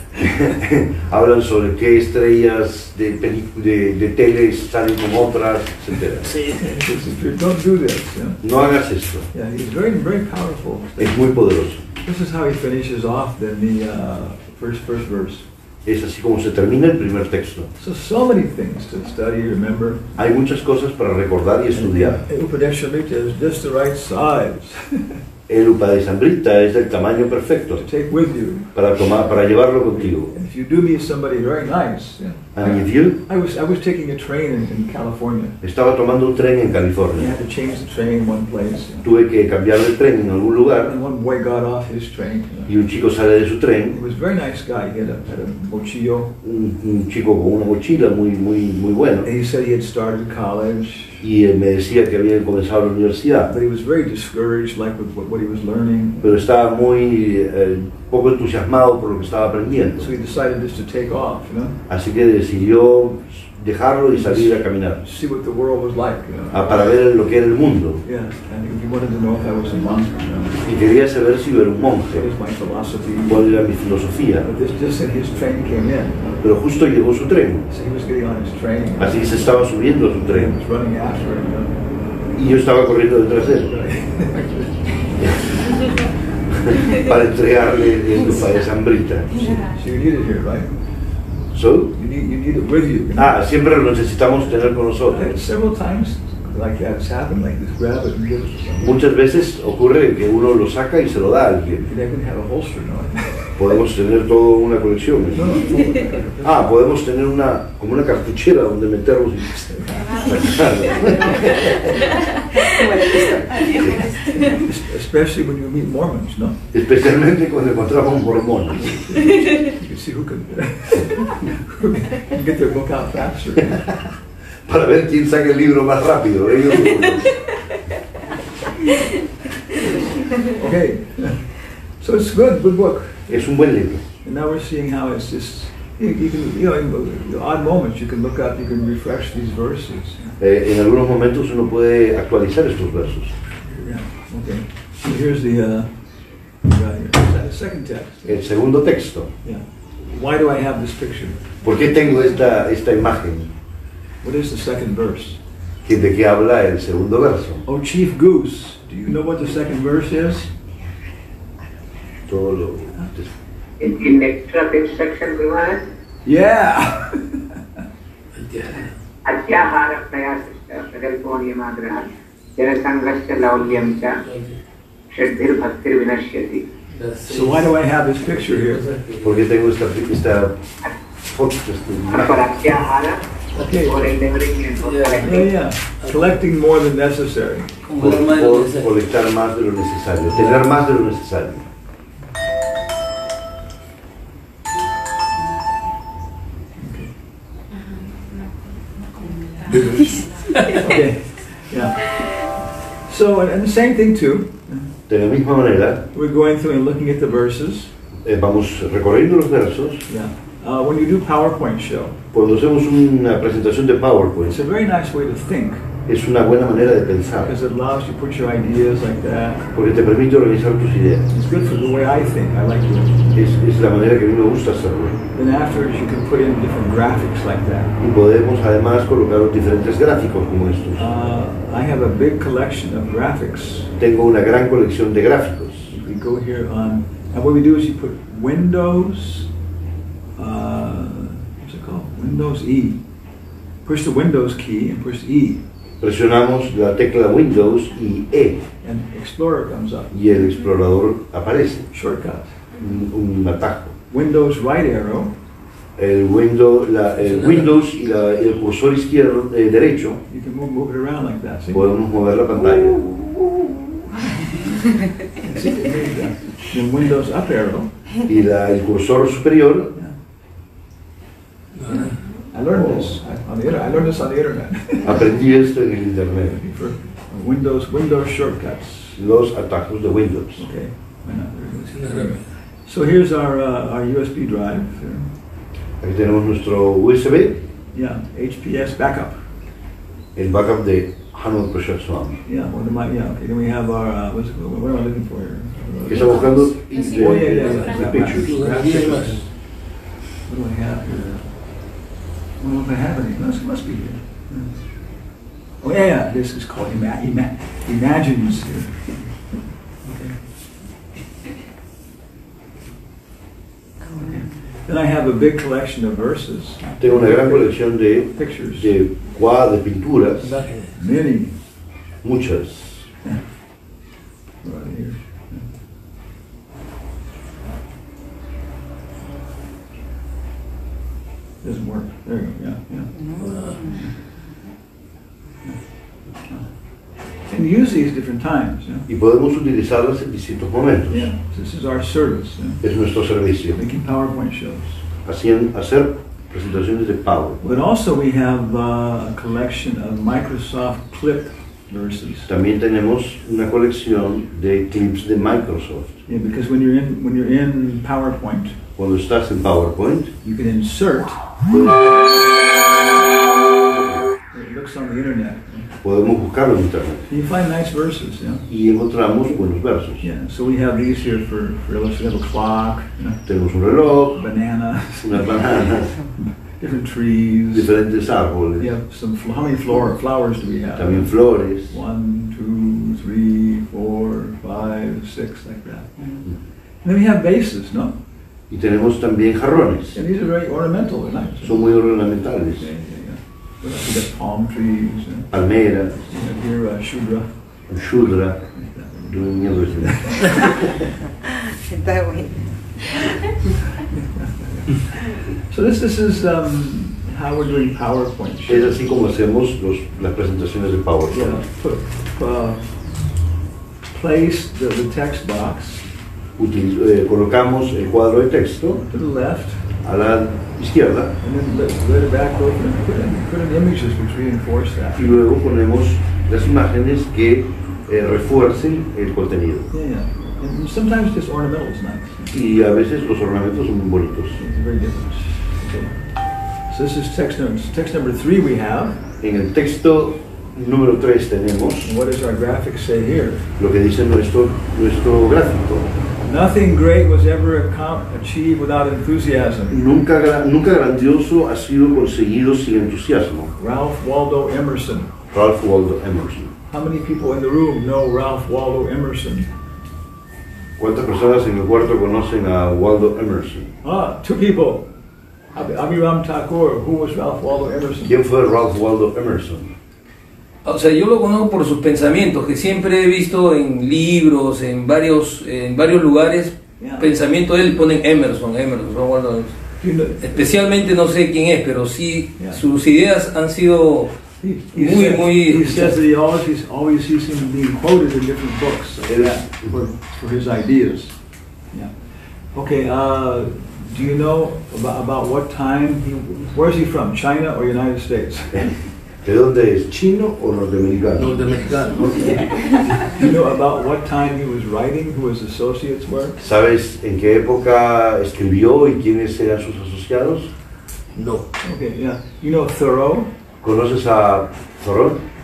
Hablan sobre qué estrellas de, pelicu- de, de tele salen con otras, etcétera. Don't do this. Yeah, No hagas esto, yeah. He's very, very powerful. es muy poderoso. This is how he finishes off then the uh, first, first verse. Es así como se termina el primer texto. So, so many things to study, remember. Hay muchas cosas para recordar y estudiar. And Upadeshamrita is just the right size El Upadeshamrita es del tamaño perfecto to take with you. para, tomar, para llevarlo contigo. And if you do meet somebody very nice, yeah. And if you, I was I was taking a train in, in California. estaba tomando un tren en You California. had to change the train in one place. Yeah. Tuve que cambiar de tren en algún lugar And one boy got off his train. y un chico sale de su He tren, was a very nice guy. He had a, had a mochillo. un, un chico con una mochila muy, muy, muy bueno, And he said he had started college, y eh, me decía que había comenzado la universidad, but he was very discouraged, like with what, what he was learning. pero estaba muy eh, poco entusiasmado por lo que estaba aprendiendo. So he decided just to take off, you know, Así que decidió dejarlo y salir a caminar, see what the world was like, you know. a- para ver lo que era el mundo. Yeah, and he wanted to know if I was a monk, you know. Y quería saber si yo era un What monje, is my philosophy? cuál era mi filosofía. But this just in his train came in. Pero justo llegó su tren, So he was getting on his train. así se estaba subiendo a su He tren, was running after him, you know. y yo estaba corriendo detrás de él para entregarle el Upadeshamrita. So you need it here, right? So, You need, you need it with you. you know? ah, siempre lo necesitamos tener con And nosotros. several times like that's happened, like this, grab it and give it to someone. Muchas veces ocurre que uno lo saca y se lo da a alguien. You can have a holster, no? Podemos tener toda una colección. No, no, no. Ah, podemos tener una, como una cartuchera donde meterlos y sacarlo. Especially when you meet Mormons, no? Especialmente cuando encontramos mormones. You can see who can, who can get their book out faster. Para ver quién saca el libro más rápido. Ellos Okay, so it's good, good book. es un buen libro. And now we're seeing how it's just, you, you can, you know, in the odd moments you can look up, you can refresh these verses. Eh, en algunos momentos uno puede actualizar estos versos. Yeah, okay. So here's the, uh, right here. The second text. El segundo texto. Yeah. Why do I have this picture? ¿Por qué tengo esta, esta imagen? What is the second verse? ¿Que- ¿De qué habla el segundo verso? Oh, Chief Goose, do you know what the second verse is? Todo lo... In, in extra fifth section, Vimanas, Yeah! अत्याहार प्रयासश्च प्रकल्पो नियमाग्रहः जनसङ्घश्च लौल्यं च षड्भिर्भक्तिर्विनश्यति. So why do I have this picture here? ¿Por qué tengo esta, esta foto? esta For imagen? atyahara, Okay. for endeavoring and for Yeah. Yeah, collecting. yeah. Collecting more than necessary. Como Por, el hermano por dice. colectar más de lo necesario, tener más de lo necesario. Okay. Yeah. So, and, and the same thing too. De la misma manera, We're going through and looking at the verses. eh, vamos recorriendo los versos. Yeah. Uh, when you do PowerPoint show, Cuando hacemos una presentación de PowerPoint, it's a very nice way to think. es una buena manera de pensar, because it allows you to put your ideas like that. porque te permite organizar tus ideas. It's good for the way I think. I like to. Es, es la manera que a mí me gusta hacerlo. Then afterwards you can put in different graphics like that. Y podemos además colocar los diferentes gráficos como estos. Uh, I have a big collection of graphics. Tengo una gran colección de gráficos. We go here on, and what we do is you put Windows, uh, what's it called? Windows E. Push the Windows key and push E, Presionamos la tecla Windows y E and Explorer comes up. y el explorador aparece, Shortcut. un, un atajo. Windows right arrow, El Windows, la, el Windows y, la, y el cursor izquierdo, eh, derecho, you can move, move it around like that. See? podemos mover la pantalla. See, it moves that. Then Windows up arrow. Y la, el cursor superior, I learned this on the internet. I learned this on the internet. aprendí esto en el internet, For Windows, Windows shortcuts. los atajos de Windows. Okay. Why not? There it is. So here's our uh, our U S B drive. There. Aquí tenemos nuestro U S B, Yeah, H P S backup. el backup de Hanukkah Shalom. Yeah, well, the, mi- yeah. Okay. Then we have our uh, what's it called? What am I looking for here? ¿Qué está buscando? Oh yeah, yeah, yeah. The pictures. Graph pictures. What do I have here? I don't know if I have any. Must must be here. Oh yeah, yeah. This is called ima- ima- Imagines here. Okay. Okay. Then I have a big collection of verses, Tengo una gran colección de, pictures, de cuadros, de pinturas, Imágenes. many muchas. right here. Doesn't work. There you go. Yeah, yeah. And use these different times. Yeah. Y podemos utilizarlas en distintos momentos. Yeah. So this is our service. Yeah. Es nuestro servicio. Making PowerPoint shows. Hacían, hacer presentaciones de PowerPoint. But also we have uh, a collection of Microsoft clip verses. También tenemos una colección de clips de Microsoft. Yeah, because when you're in when you're in PowerPoint, Cuando estás en PowerPoint, you can insert. puedes- It looks on the internet. podemos buscarlo en internet And you find nice verses. Yeah. y encontramos buenos versos. Yeah. So we have these here for for illustration. We have a clock, you know, Tenemos un reloj, bananas, unas bananas, different trees. diferentes árboles, We have some. fl- How many floor flowers do we have? también flores. One, two, three, four, five, six, like that. And then we have vases, no? Y tenemos también jarrones. And these are very ornamental, they're nice. Son muy ornamentales. Yeah, yeah, yeah. We got palm trees. And Palmeras, we have here uh, shudra. un shudra, Like that. de un miembro de- Está bueno. So this this is um, how we're doing PowerPoint. Es así como hacemos los, las presentaciones de Yeah, PowerPoint. put, uh, place the, the text box Util- eh, colocamos el cuadro de texto to the left, a la izquierda and then let, let it back open and put in, put in images which reinforce that. y luego ponemos las imágenes que eh, refuercen el contenido. Yeah, yeah. And sometimes just ornamental is nice. Y a veces los ornamentos son muy bonitos. It's very different. Okay. So this is text number, text number three we have. En el texto número tres tenemos And what does our graphics say here? lo que dice nuestro, nuestro gráfico. Nothing great was ever accom- achieved without enthusiasm. Nunca, gra- nunca grandioso ha sido conseguido sin entusiasmo. Ralph Waldo Emerson. Ralph Waldo Emerson. How many people in the room know Ralph Waldo Emerson? ¿Cuántas personas en el cuarto conocen a Waldo Emerson? Ah, two people. Ab- Abhiram Thakur. Who was Ralph Waldo Emerson? ¿Quién fue Ralph Waldo Emerson? O sea, yo lo conozco por sus pensamientos, que siempre he visto en libros, en varios, en varios lugares, Yeah. pensamiento de él, ponen Emerson, Emerson, Ralph Waldo Emerson. Do you know- Especialmente no sé quién es, pero sí, Yeah. sus ideas han sido He, he, Muy, says, muy- he says that he always, he's always sees him being quoted in different books like Yeah. that for, for his ideas. Yeah. Okay, uh, do you know about, about what time he, where's he from, China or United States? ¿De dónde es? ¿Chino o norteamericano? norteamericanos. Do you know about what time he was writing, who his associates were? ¿Sabes en qué época escribió y quiénes eran sus asociados? No. Okay, yeah. You know Thoreau? ¿Conoces a Thoreau?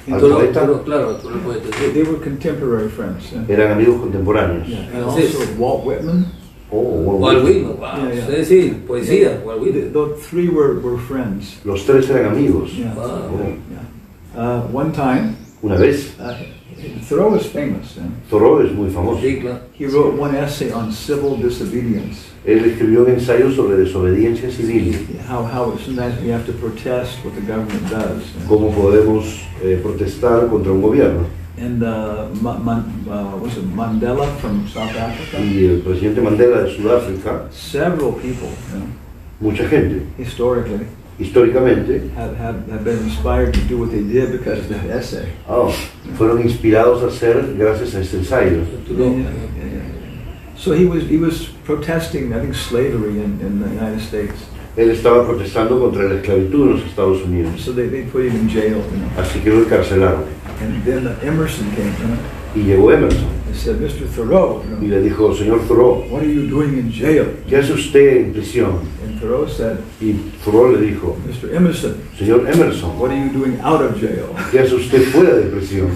Y al Thoreau, poeta, Thoreau, claro, Thoreau poeta. They, they were contemporary friends. Yeah. eran amigos contemporáneos. Yeah. And Sí. also Walt Whitman. Oh, Walt Walt Whitman. Whitman, wow. Yeah, yeah. Es decir, poesía, Walt The, Whitman. the three were, were friends. Los tres eran amigos. Yeah. Wow. Oh. Yeah. Uh, one time, Una vez, uh, Thoreau was famous. Yeah. Thoreau es muy famoso. Sí, claro. He wrote one essay on civil disobedience. Él escribió un ensayo sobre desobediencia civil, How, how sometimes we have to protest what the government does. Yeah. cómo podemos eh, protestar contra un gobierno. And uh, Ma- Man, uh, was it Mandela from South Africa? Y el presidente Mandela de Sudáfrica, Several people, you know, mucha gente, historically, históricamente, have, have, have been inspired to do what they did because of that essay. oh, fueron inspirados a hacer gracias a este ensayo. Yeah, yeah, yeah. So he was he was protesting, I think, slavery in, in the United States. Él estaba protestando contra la esclavitud en los Estados Unidos, So they, they put him in jail, you know. así que lo encarcelaron. And then uh, Emerson came, you know, Y llegó Emerson and said, Mister Thoreau, you y know, le dijo, señor Thoreau, what are you doing in jail? ¿qué hace usted en prisión? And Thoreau said, Y Thoreau le dijo, Mister Emerson, señor Emerson, what are you doing out of jail? ¿qué hace usted fuera de prisión?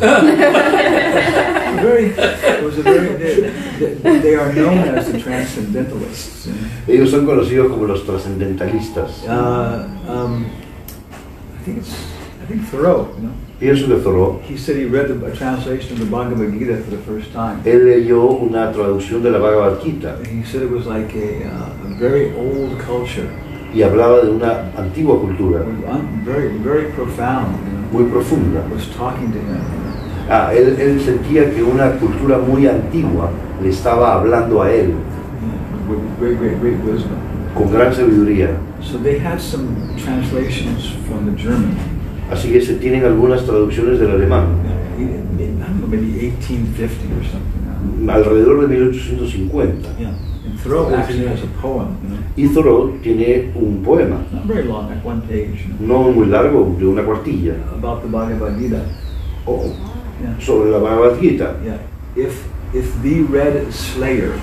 Very, it was a very, they, they, they are known as the transcendentalists. You know. Ellos son conocidos como los trascendentalistas. Uh, um, I think it's, I think Thoreau, you know, Pienso que Thoreau, he said he read the, a translation of the Bhagavad Gita for the first time. él leyó una traducción de la Bhagavad Gita And he said it was like a, uh, a very old culture, y hablaba de una antigua cultura It was un, very, very profound, you know, muy profunda. was talking to him. You know. Ah, él, él sentía que una cultura muy antigua le estaba hablando a él Yeah, with great, great, great wisdom. con gran sabiduría. So they had some translations from the German. Así que se tienen algunas traducciones del alemán, Yeah, he- I don't know, maybe eighteen fifty or something. Now. alrededor de mil ochocientos cincuenta. Yeah, and Thoreau actually has a poem, you know, Y Thoreau tiene un poema, not very long, like one page, you know, no muy largo, de una cuartilla, about the Bhagavad Gita. o- Yeah, sobre la Bhagavad Gita. yeah. If if the red slayer,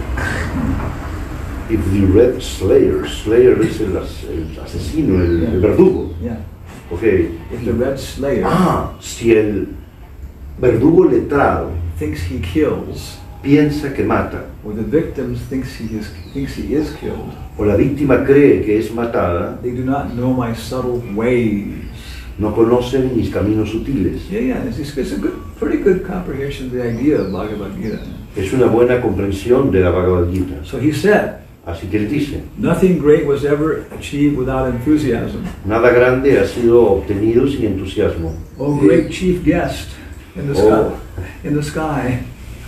If the Red Slayer, Slayer es el, as- el asesino, el, el verdugo. yeah, Ok. if the red slayer Ah, si el verdugo letrado thinks he kills, piensa que mata, or the victim thinks he is thinks he is killed, o la víctima cree que es matada, they do not know my subtle ways. no conocen mis caminos sutiles. Yeah, yeah, it's, it's a good, pretty good comprehension of the idea of Bhagavad Gita. Es una buena comprensión de la Bhagavad Gita. So he said, Así que él dice, nothing great was ever achieved without enthusiasm. nada grande ha sido obtenido sin entusiasmo. Oh, great chief guest in the Oh. sky, in the sky.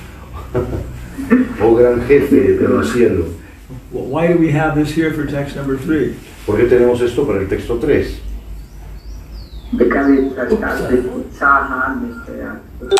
Oh gran jefe del cielo. Well, why do we have this here for text number three? ¿Por qué tenemos esto para el texto tres? Because it uh, starts with Utsaha, Nishchaya.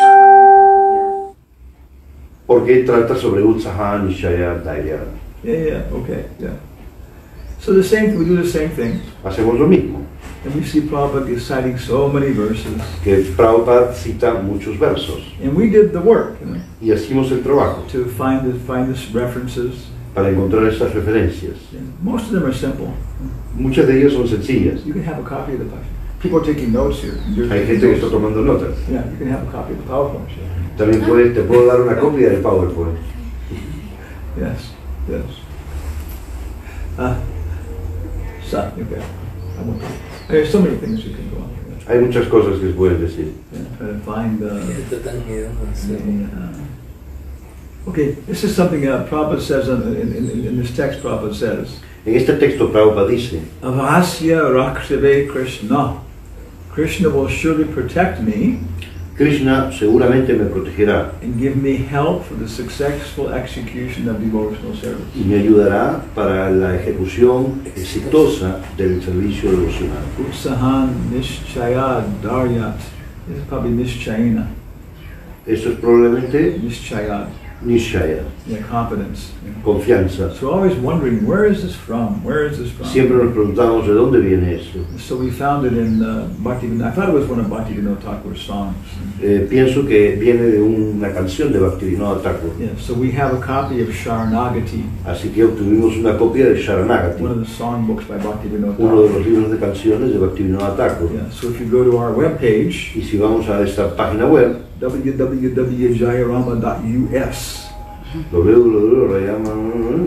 Porque trata sobre Utsaha, Nishaya, Daya. Yeah, yeah, okay, yeah. So the same, we do the same thing. Hacemos lo mismo, And we see Prabhupada is citing so many verses. que Prabhupada cita muchos versos. And we did the work, you know, Y hacemos el trabajo to find the, find the references. para encontrar estas referencias. And most of them are simple. Muchas de ellas son sencillas. You can have a copy of the PowerPoint. People are taking notes here. You're Hay taking gente que está notes. tomando notas. Yeah, you can have a copy of the PowerPoint. También puedes, te puedo dar una copia del PowerPoint. Yes, yes. Uh, so, okay. I won't, there's so many things you can go on. Hay muchas cosas que se pueden decir. Yeah, try to find the. Está tan miedo, the uh, okay, this is something uh, Prabhupada says in, in, in, in this text. Prabhupada says, En este texto Prabhupada dice, Avasya Rakshave Krishna. Krishna will surely protect me Krishna seguramente me protegerá and give me help for the successful execution of devotional service. y me ayudará para la ejecución exitosa del servicio devocional. Utsahan Nishchaya Daryat. This is probably Nishchayana. Eso es probablemente Nishchayat. Nishaya, yeah, confidence. You know. confianza. So we're always wondering, where is this from? Where is this from? Siempre nos preguntamos de dónde viene esto. So we found it in uh, Bhaktivinoda. I thought it was one of Bhaktivinoda Thakur's songs. Eh, pienso que viene de una canción de Bhaktivinoda Thakur. Yeah, so we have a copy of Sharanagati, Así que obtuvimos una copia de Sharanagati, one of the songbooks by Bhaktivinoda uno de los Thakur. libros de canciones de Bhaktivinoda Thakur. Yeah, so if you go to our webpage, Y si vamos a esta página web, w w w dot jayarama dot u s, w w w punto rayama,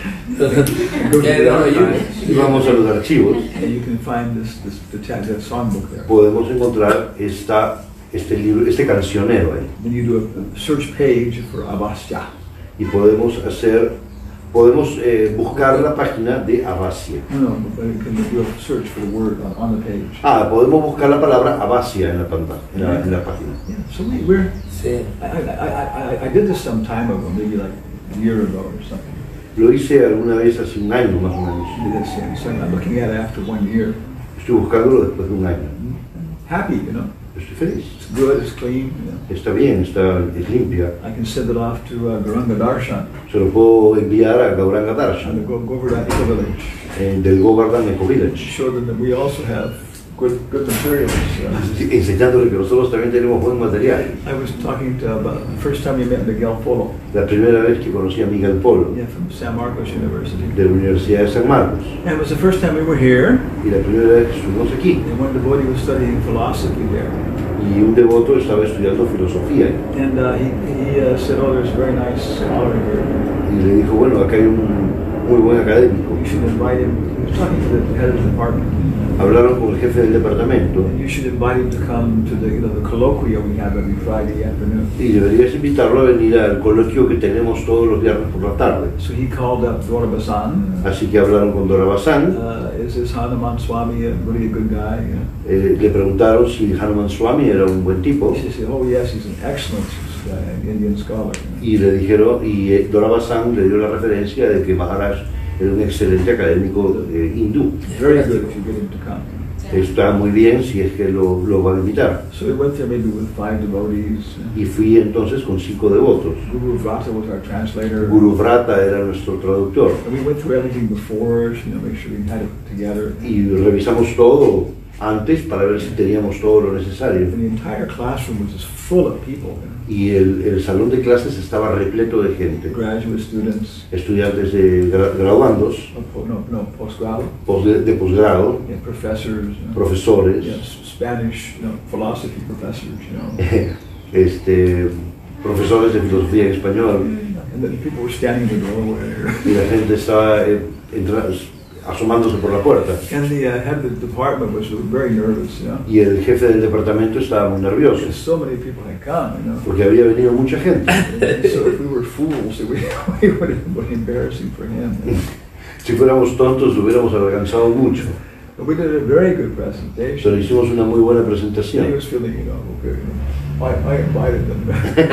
go to Yeah, the no, you- archives, y vamos a los archivos, and you can find this, this the, ta- the songbook there. podemos encontrar esta, este libro, este cancionero ahí. Then you do a, a search page for Avasya. Y podemos hacer, podemos eh, buscar la página de Avasya. No, no, but you can do a search for the word on, on the page. Ah, podemos buscar la palabra Avasya en la pantalla, en la, en la página. Yeah, so we, we're, Sí. I, I, I, I, I did this some time ago, maybe like a year ago or something. Lo hice alguna vez hace un año más o menos. I did this, yeah, so I'm looking at it after one year. Estoy buscándolo después de un año. Happy, you know. Estoy feliz. It's good, it's clean. You know. Está bien, está, es limpia. I can send it off to uh, Garanga Darshan Se lo puedo enviar a Gauranga and Darshan, go, go over to Eco Village. en del Govardhan Eco Village, Show them that we also have good, good materials. Uh, enseñándole que nosotros también tenemos buen material. I was talking to about the first time you met Miguel Polo, La primera vez que conocí a Miguel Polo, yeah, from San Marcos University. de la Universidad de San Marcos, And it was the first time we were here, y la primera vez que estuvimos aquí, and one devotee was studying philosophy there. y un devoto estaba estudiando filosofía, And uh, he, he uh, said, oh, there's a very nice scholar here. y le dijo, bueno, acá hay un muy buen académico. You should invite him. He was talking to the head of the department. Hablaron con el jefe del departamento, And you should invite him to come to the, you know, the colloquia we have every Friday afternoon. y deberías invitarlo a venir al coloquio que tenemos todos los viernes por la tarde. So he called up Dora Basan. Así que hablaron con Dora Basan, Uh, is this Hanuman Swami a really a good guy? You know? eh, le preguntaron si Hanuman Swami era un buen tipo, She said, oh yes, he's an excellent uh, Indian scholar. You know? y le dijeron, y eh, Dora Basan le dio la referencia de que Maharaj era un excelente académico eh, hindú. Very good if you get him to come. Está muy bien si es que lo, lo va a invitar. So we went there maybe with five devotees. Y fui entonces con cinco devotos. Guru Vrata was our translator. Guru Vrata era nuestro traductor. And we went through everything before, you know, make sure we had it together. Y revisamos todo antes para ver si teníamos todo lo necesario. And the entire classroom was just full of people. You know? Y el, el salón de clases estaba repleto de gente. Graduate students, Estudiantes de gra- graduandos, uh, po- no, no, postgrado, pos- de, de posgrado, yeah, professors, you know, profesores, yeah, s- Spanish, you know, philosophy professors, you know. este, profesores de filosofía en español. And then people were standing in the doorway. Y la gente estaba eh, entra- asomándose por la puerta. And the uh, head of the department was very nervous, you know. Y el jefe del departamento estaba muy nervioso, Because so many people had come, you know. porque había venido mucha gente. And so if we were fools, it would, it would have been embarrassing for him. You know? Si fuéramos tontos, hubiéramos avergonzado mucho. But we did a very good presentation. Pero hicimos una muy buena And he presentación. was feeling, you know, okay, you know, I, I invited them.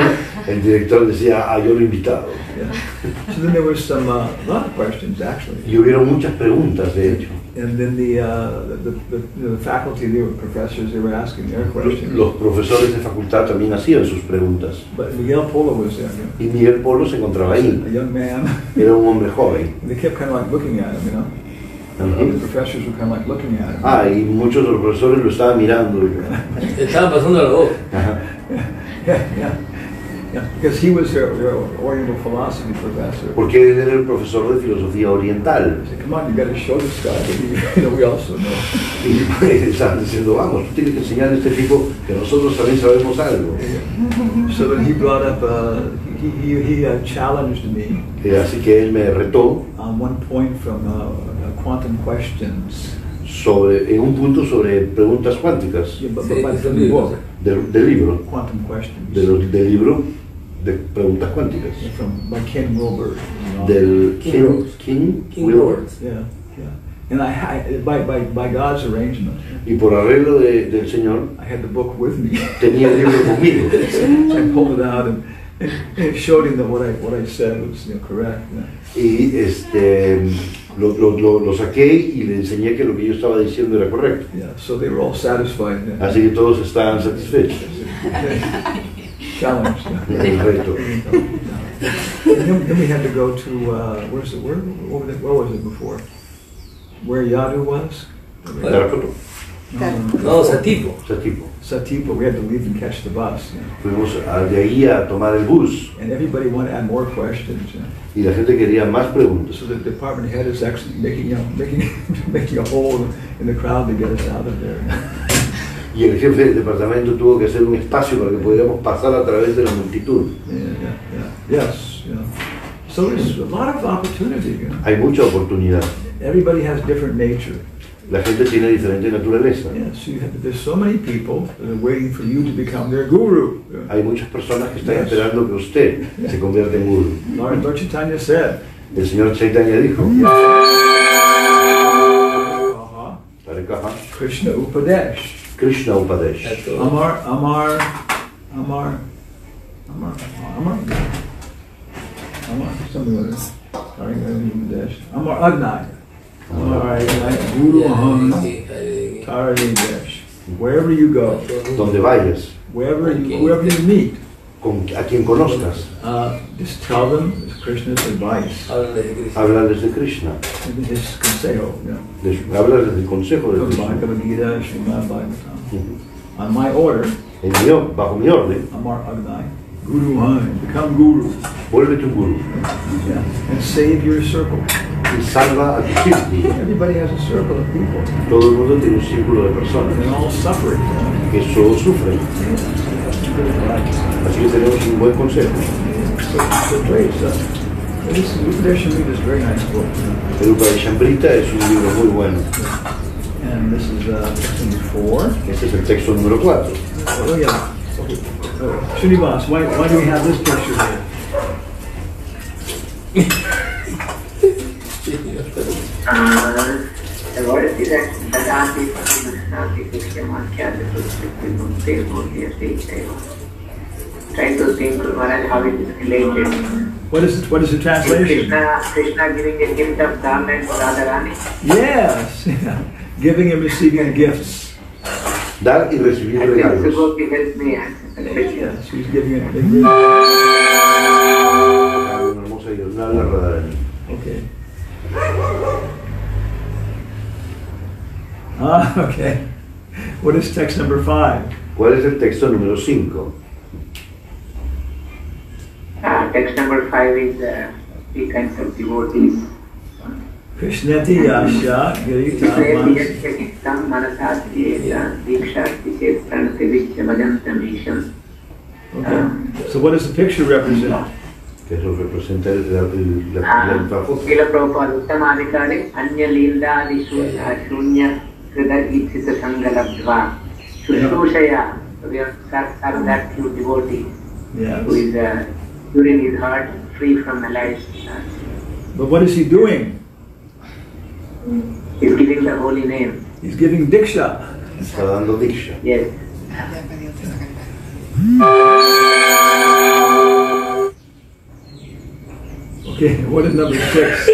El director decía, ah, yo lo he invitado. Yeah. So then there was some, uh, a lot of questions actually. Y hubieron muchas preguntas, de hecho. And then the, uh, the, the, you know, the faculty, they were professors, they were asking their Los, questions. los profesores de facultad también hacían sus preguntas. But Miguel Polo was there, you know. Y Miguel Polo se encontraba ahí. A young man. Era un hombre joven. And they kept kind of like looking at him, you know. Ujú. The professors were kind of like looking at him. Ah, y muchos de los profesores lo estaban mirando. Te estaban pasando la voz. Ajá. Yeah, yeah, yeah. Because he was their, their Oriental philosophy professor. Porque él era el profesor de filosofía oriental. I said, come on, you got to show this guy that we, you know, we also know. Y pues, estaban diciendo, vamos, tú tienes que enseñar a este tipo que nosotros también sabemos algo. So then he brought up, uh, he, he, he uh, challenged me Eh, así que él me retó on one point from uh, uh, quantum questions. sobre, en un punto sobre preguntas cuánticas Yeah, but, Sí, but, but es from un the libro, book, del, del libro, quantum questions. de los- del libro de preguntas cuánticas, Yeah, from by Ken Wilber. you know. del King King, Rose. King, King Wilber. Lords. Yeah, yeah. And I, I by, by, by God's arrangement, Y por arreglo de- del Señor I had the book with me. tenía el libro conmigo. So I pulled it out and, and, and showed him that what I what I said was, you know, correct. you know. Y este, lo, lo, lo, lo saqué y le enseñé que lo que yo estaba diciendo era correcto. Yeah, so they were all satisfied. Then. Así que todos estaban satisfechos. Challenged. El reto. Yeah. then, then we had to go to, uh, where's it, where, what was it, where was it before? Where Yadu was? Tarapoto. No, Satipo. Satipo. Satipo, we had to leave and catch the bus. You know. Fuimos a- de ahí a tomar el bus And everybody wanted to add more questions. You know. y la gente quería más preguntas. So the department head is actually making, you know, making, making a hole in the crowd to get us out of there. Y el jefe del departamento tuvo que hacer un espacio para que pudiéramos pasar a través de la multitud. Yeah, yeah, yeah. Yes, you know. So there's a lot of opportunity. You know. Hay mucha oportunidad. Everybody has different nature. La gente tiene diferente naturaleza. Yeah, so you have, there's so many people that are waiting for you to become their guru. You know. Hay muchas personas que están Yes. esperando que usted se convierta en guru. Lord, Lord Chaitanya said, El señor Chaitanya dijo, uh-huh, Tarekaha, Krishna Upadesh. Krishna Upadesh. Amar, Amar, Amar, Amar, Amar, Amar, something like that. Sorry, Upadesh. Amar Agnai. Amar Agnai, Guru Aham, Tari Desh. Wherever you go, Donde vayas, wherever you, whoever you meet, con, a quien conozcas, uh, just tell them it's Krishna's advice. Háblale de Cristo. háblales de Krishna. And his consejo, you know. De su- háblales del consejo de Krishna. Bhagavad Gita, Srimad Bhagavatam. Ujú. On my order, En mi or- bajo mi orden, Amar Agnai, Guru Aham, become Guru. vuélvete un gurú Yeah. And save your circle. y salva a tu círculo. Everybody has a circle of people. Todo el mundo tiene un círculo de personas They're all suffering. que solo sufren. Good advice. Así que tenemos un buen consejo. So, so great. So, this is Upadeshamrita is a very nice book. El Upadeshamrita es un libro muy bueno. And this is uh, section four. Este es el texto número cuatro. Oh, yeah. Okay. Uh, Srinivas, why, why do we have this picture here? Uh, the word is that Dadati Patinasati Krishyamakyati Suskriti Murti Trying to think, Maharaj, how it is related. What is it, what is the translation? Krishna, Krishna giving a gift of garment for Radharani. Yes. Yeah. Giving and receiving gifts. Dar y recibir I think regalos. Subhoti helped me answer the question. Yes, he's giving it. it Una hermosa guirnalda Radharani. Okay. Ah, okay. What is text number five? ¿Cuál es el texto número cinco? Uh, text number five is uh, three kinds of devotees. Krishnati Yasha Girita Manas. Tam Manasatiyeta Dikshati Chet Pranati Vishya Bhajantam Isham. Okay. So what does the picture represent? Que eso representa el, el, la, la, la foto. Srila Prabhupada Uttamadhikari Anya Lindadi Shunya Krida Ithita Sangalabdva Shushushaya. So we have served that few devotees who Yes. is uh, pure in his heart, free from malice. But what is he doing? He's giving the holy name. He's giving Diksha. Está dando diksha. Yes. Okay, what is number six?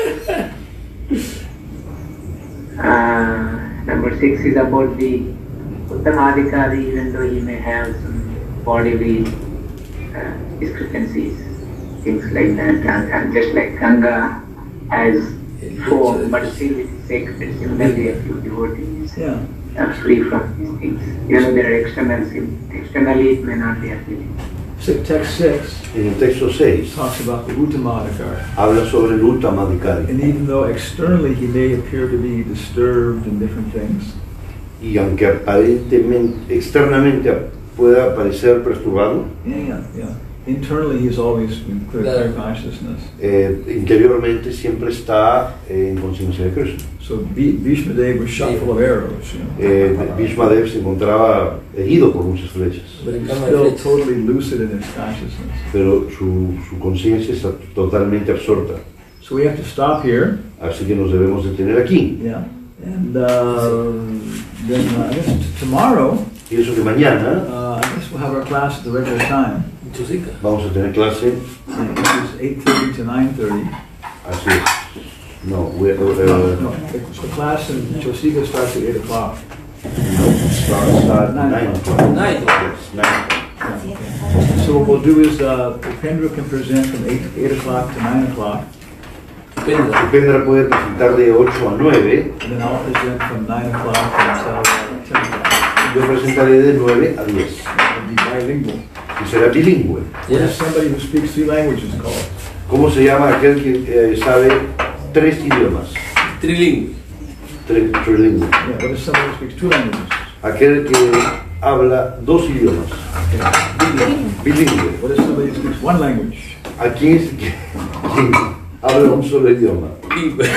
Uh, number six is about the Uttamadhikari, even though he may have some bodily uh, discrepancies, things like that, and, and just like Ganga has form, but still it is sacred. Similarly, a few devotees Yeah. are free from these things. Even though there are external sim- externally it may not be appealing. Si- Text six En el texto seis talks about the Uttamadhikari. habla sobre el Uttamadhikari. And even though externally he may appear to be disturbed in different things, Y aunque aparentemente, externamente pueda parecer perturbado, yeah, yeah, yeah. Internally he's always in clear, clear Claro. consciousness. eh, interiormente siempre está eh, en conciencia de Krishna. So Bhi- Bhishma Dev was shot full of arrows, you know. Eh, Bhishmadev se encontraba herido por muchas flechas, But he's Cama de still flechas. totally lucid in his consciousness. pero su, su conciencia está totalmente absorta. So we have to stop here. Así que nos debemos detener aquí. Yeah. And uh, then uh, I guess t- tomorrow, Pienso que mañana uh, I guess we'll have our class at the regular time, Chusica. vamos a tener clase, which is eight thirty to nine thirty. así es. No, we- uh, No, no, the, the class in Chosica starts at eight o'clock. starts at nine o'clock. Nine. Yes, nine o'clock. Yeah, okay. So what we'll do is, uh, Upendra can present from eight, eight o'clock to nine o'clock, Upendra. Upendra puede presentar de ocho a nueve, and then I'll present from nine o'clock until uh, ten o'clock. yo presentaré de nueve a diez. It'll be bilingual. Y será bilingüe. What is somebody who speaks three languages called? ¿Cómo se llama aquel que eh, sabe tres idiomas? Trilingüe. Tres, trilingüe. Yeah, what is somebody who speaks two languages? Aquel que habla dos idiomas. Bilingüe. What is somebody who speaks one language? ¿A quién es que quien habla un solo idioma? Lingüe.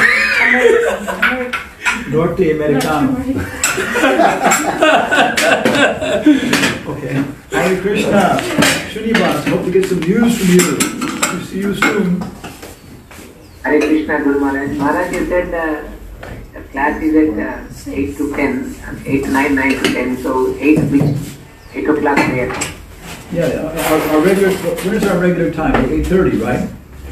Norteamericano. Okay. Hare Krishna. Srinivas, hope to get some news from you. To see you soon. Hare Krishna, Guru Maharaj. Maharaj, you said uh, the class is at uh, eight to ten, eight, nine, nine to ten, so eight which, eight o'clock there. Yeah, our, our regular, when is our regular time? eight thirty, right?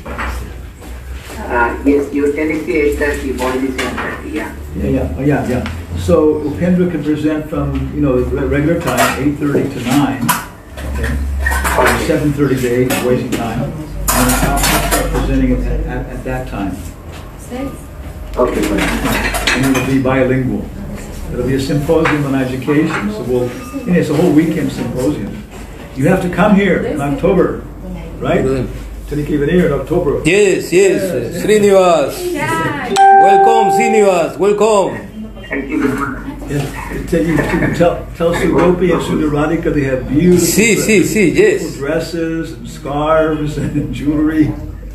Uh, yes, you tell it eight thirty, boys is eight thirty, yeah. Yeah, yeah, oh, yeah, yeah. So Upendra can present from, you know, the regular time, eight thirty to nine, okay? Or seven thirty to eight, wasting time. And I'll I'll start presenting at, at, at that time. Okay, good. And it'll be bilingual. It'll be a symposium on education, so we'll, you know, it's a whole weekend symposium. You have to come here in October, right? Till you can even here in October. Yes, yes, Srinivas. Welcome, Srinivas. Welcome. Thank you, Guru Maharaj. Yeah, tell, you, tell, tell Sugopi and Sundaradhika they have beautiful, Sí, sí, sí, beautiful yes. dresses and scarves and jewelry.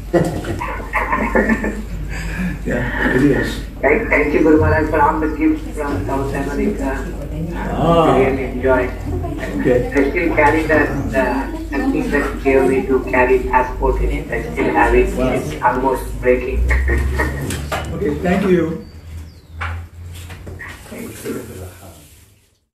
Yeah, it is. Thank, thank you, Guru Maharaj, for all the gifts from South America. Ah. I really enjoy. Okay. I still carry the, the, the thing that you gave me to carry passport in it. I still have it. Wow. It's almost breaking. Okay, thank you.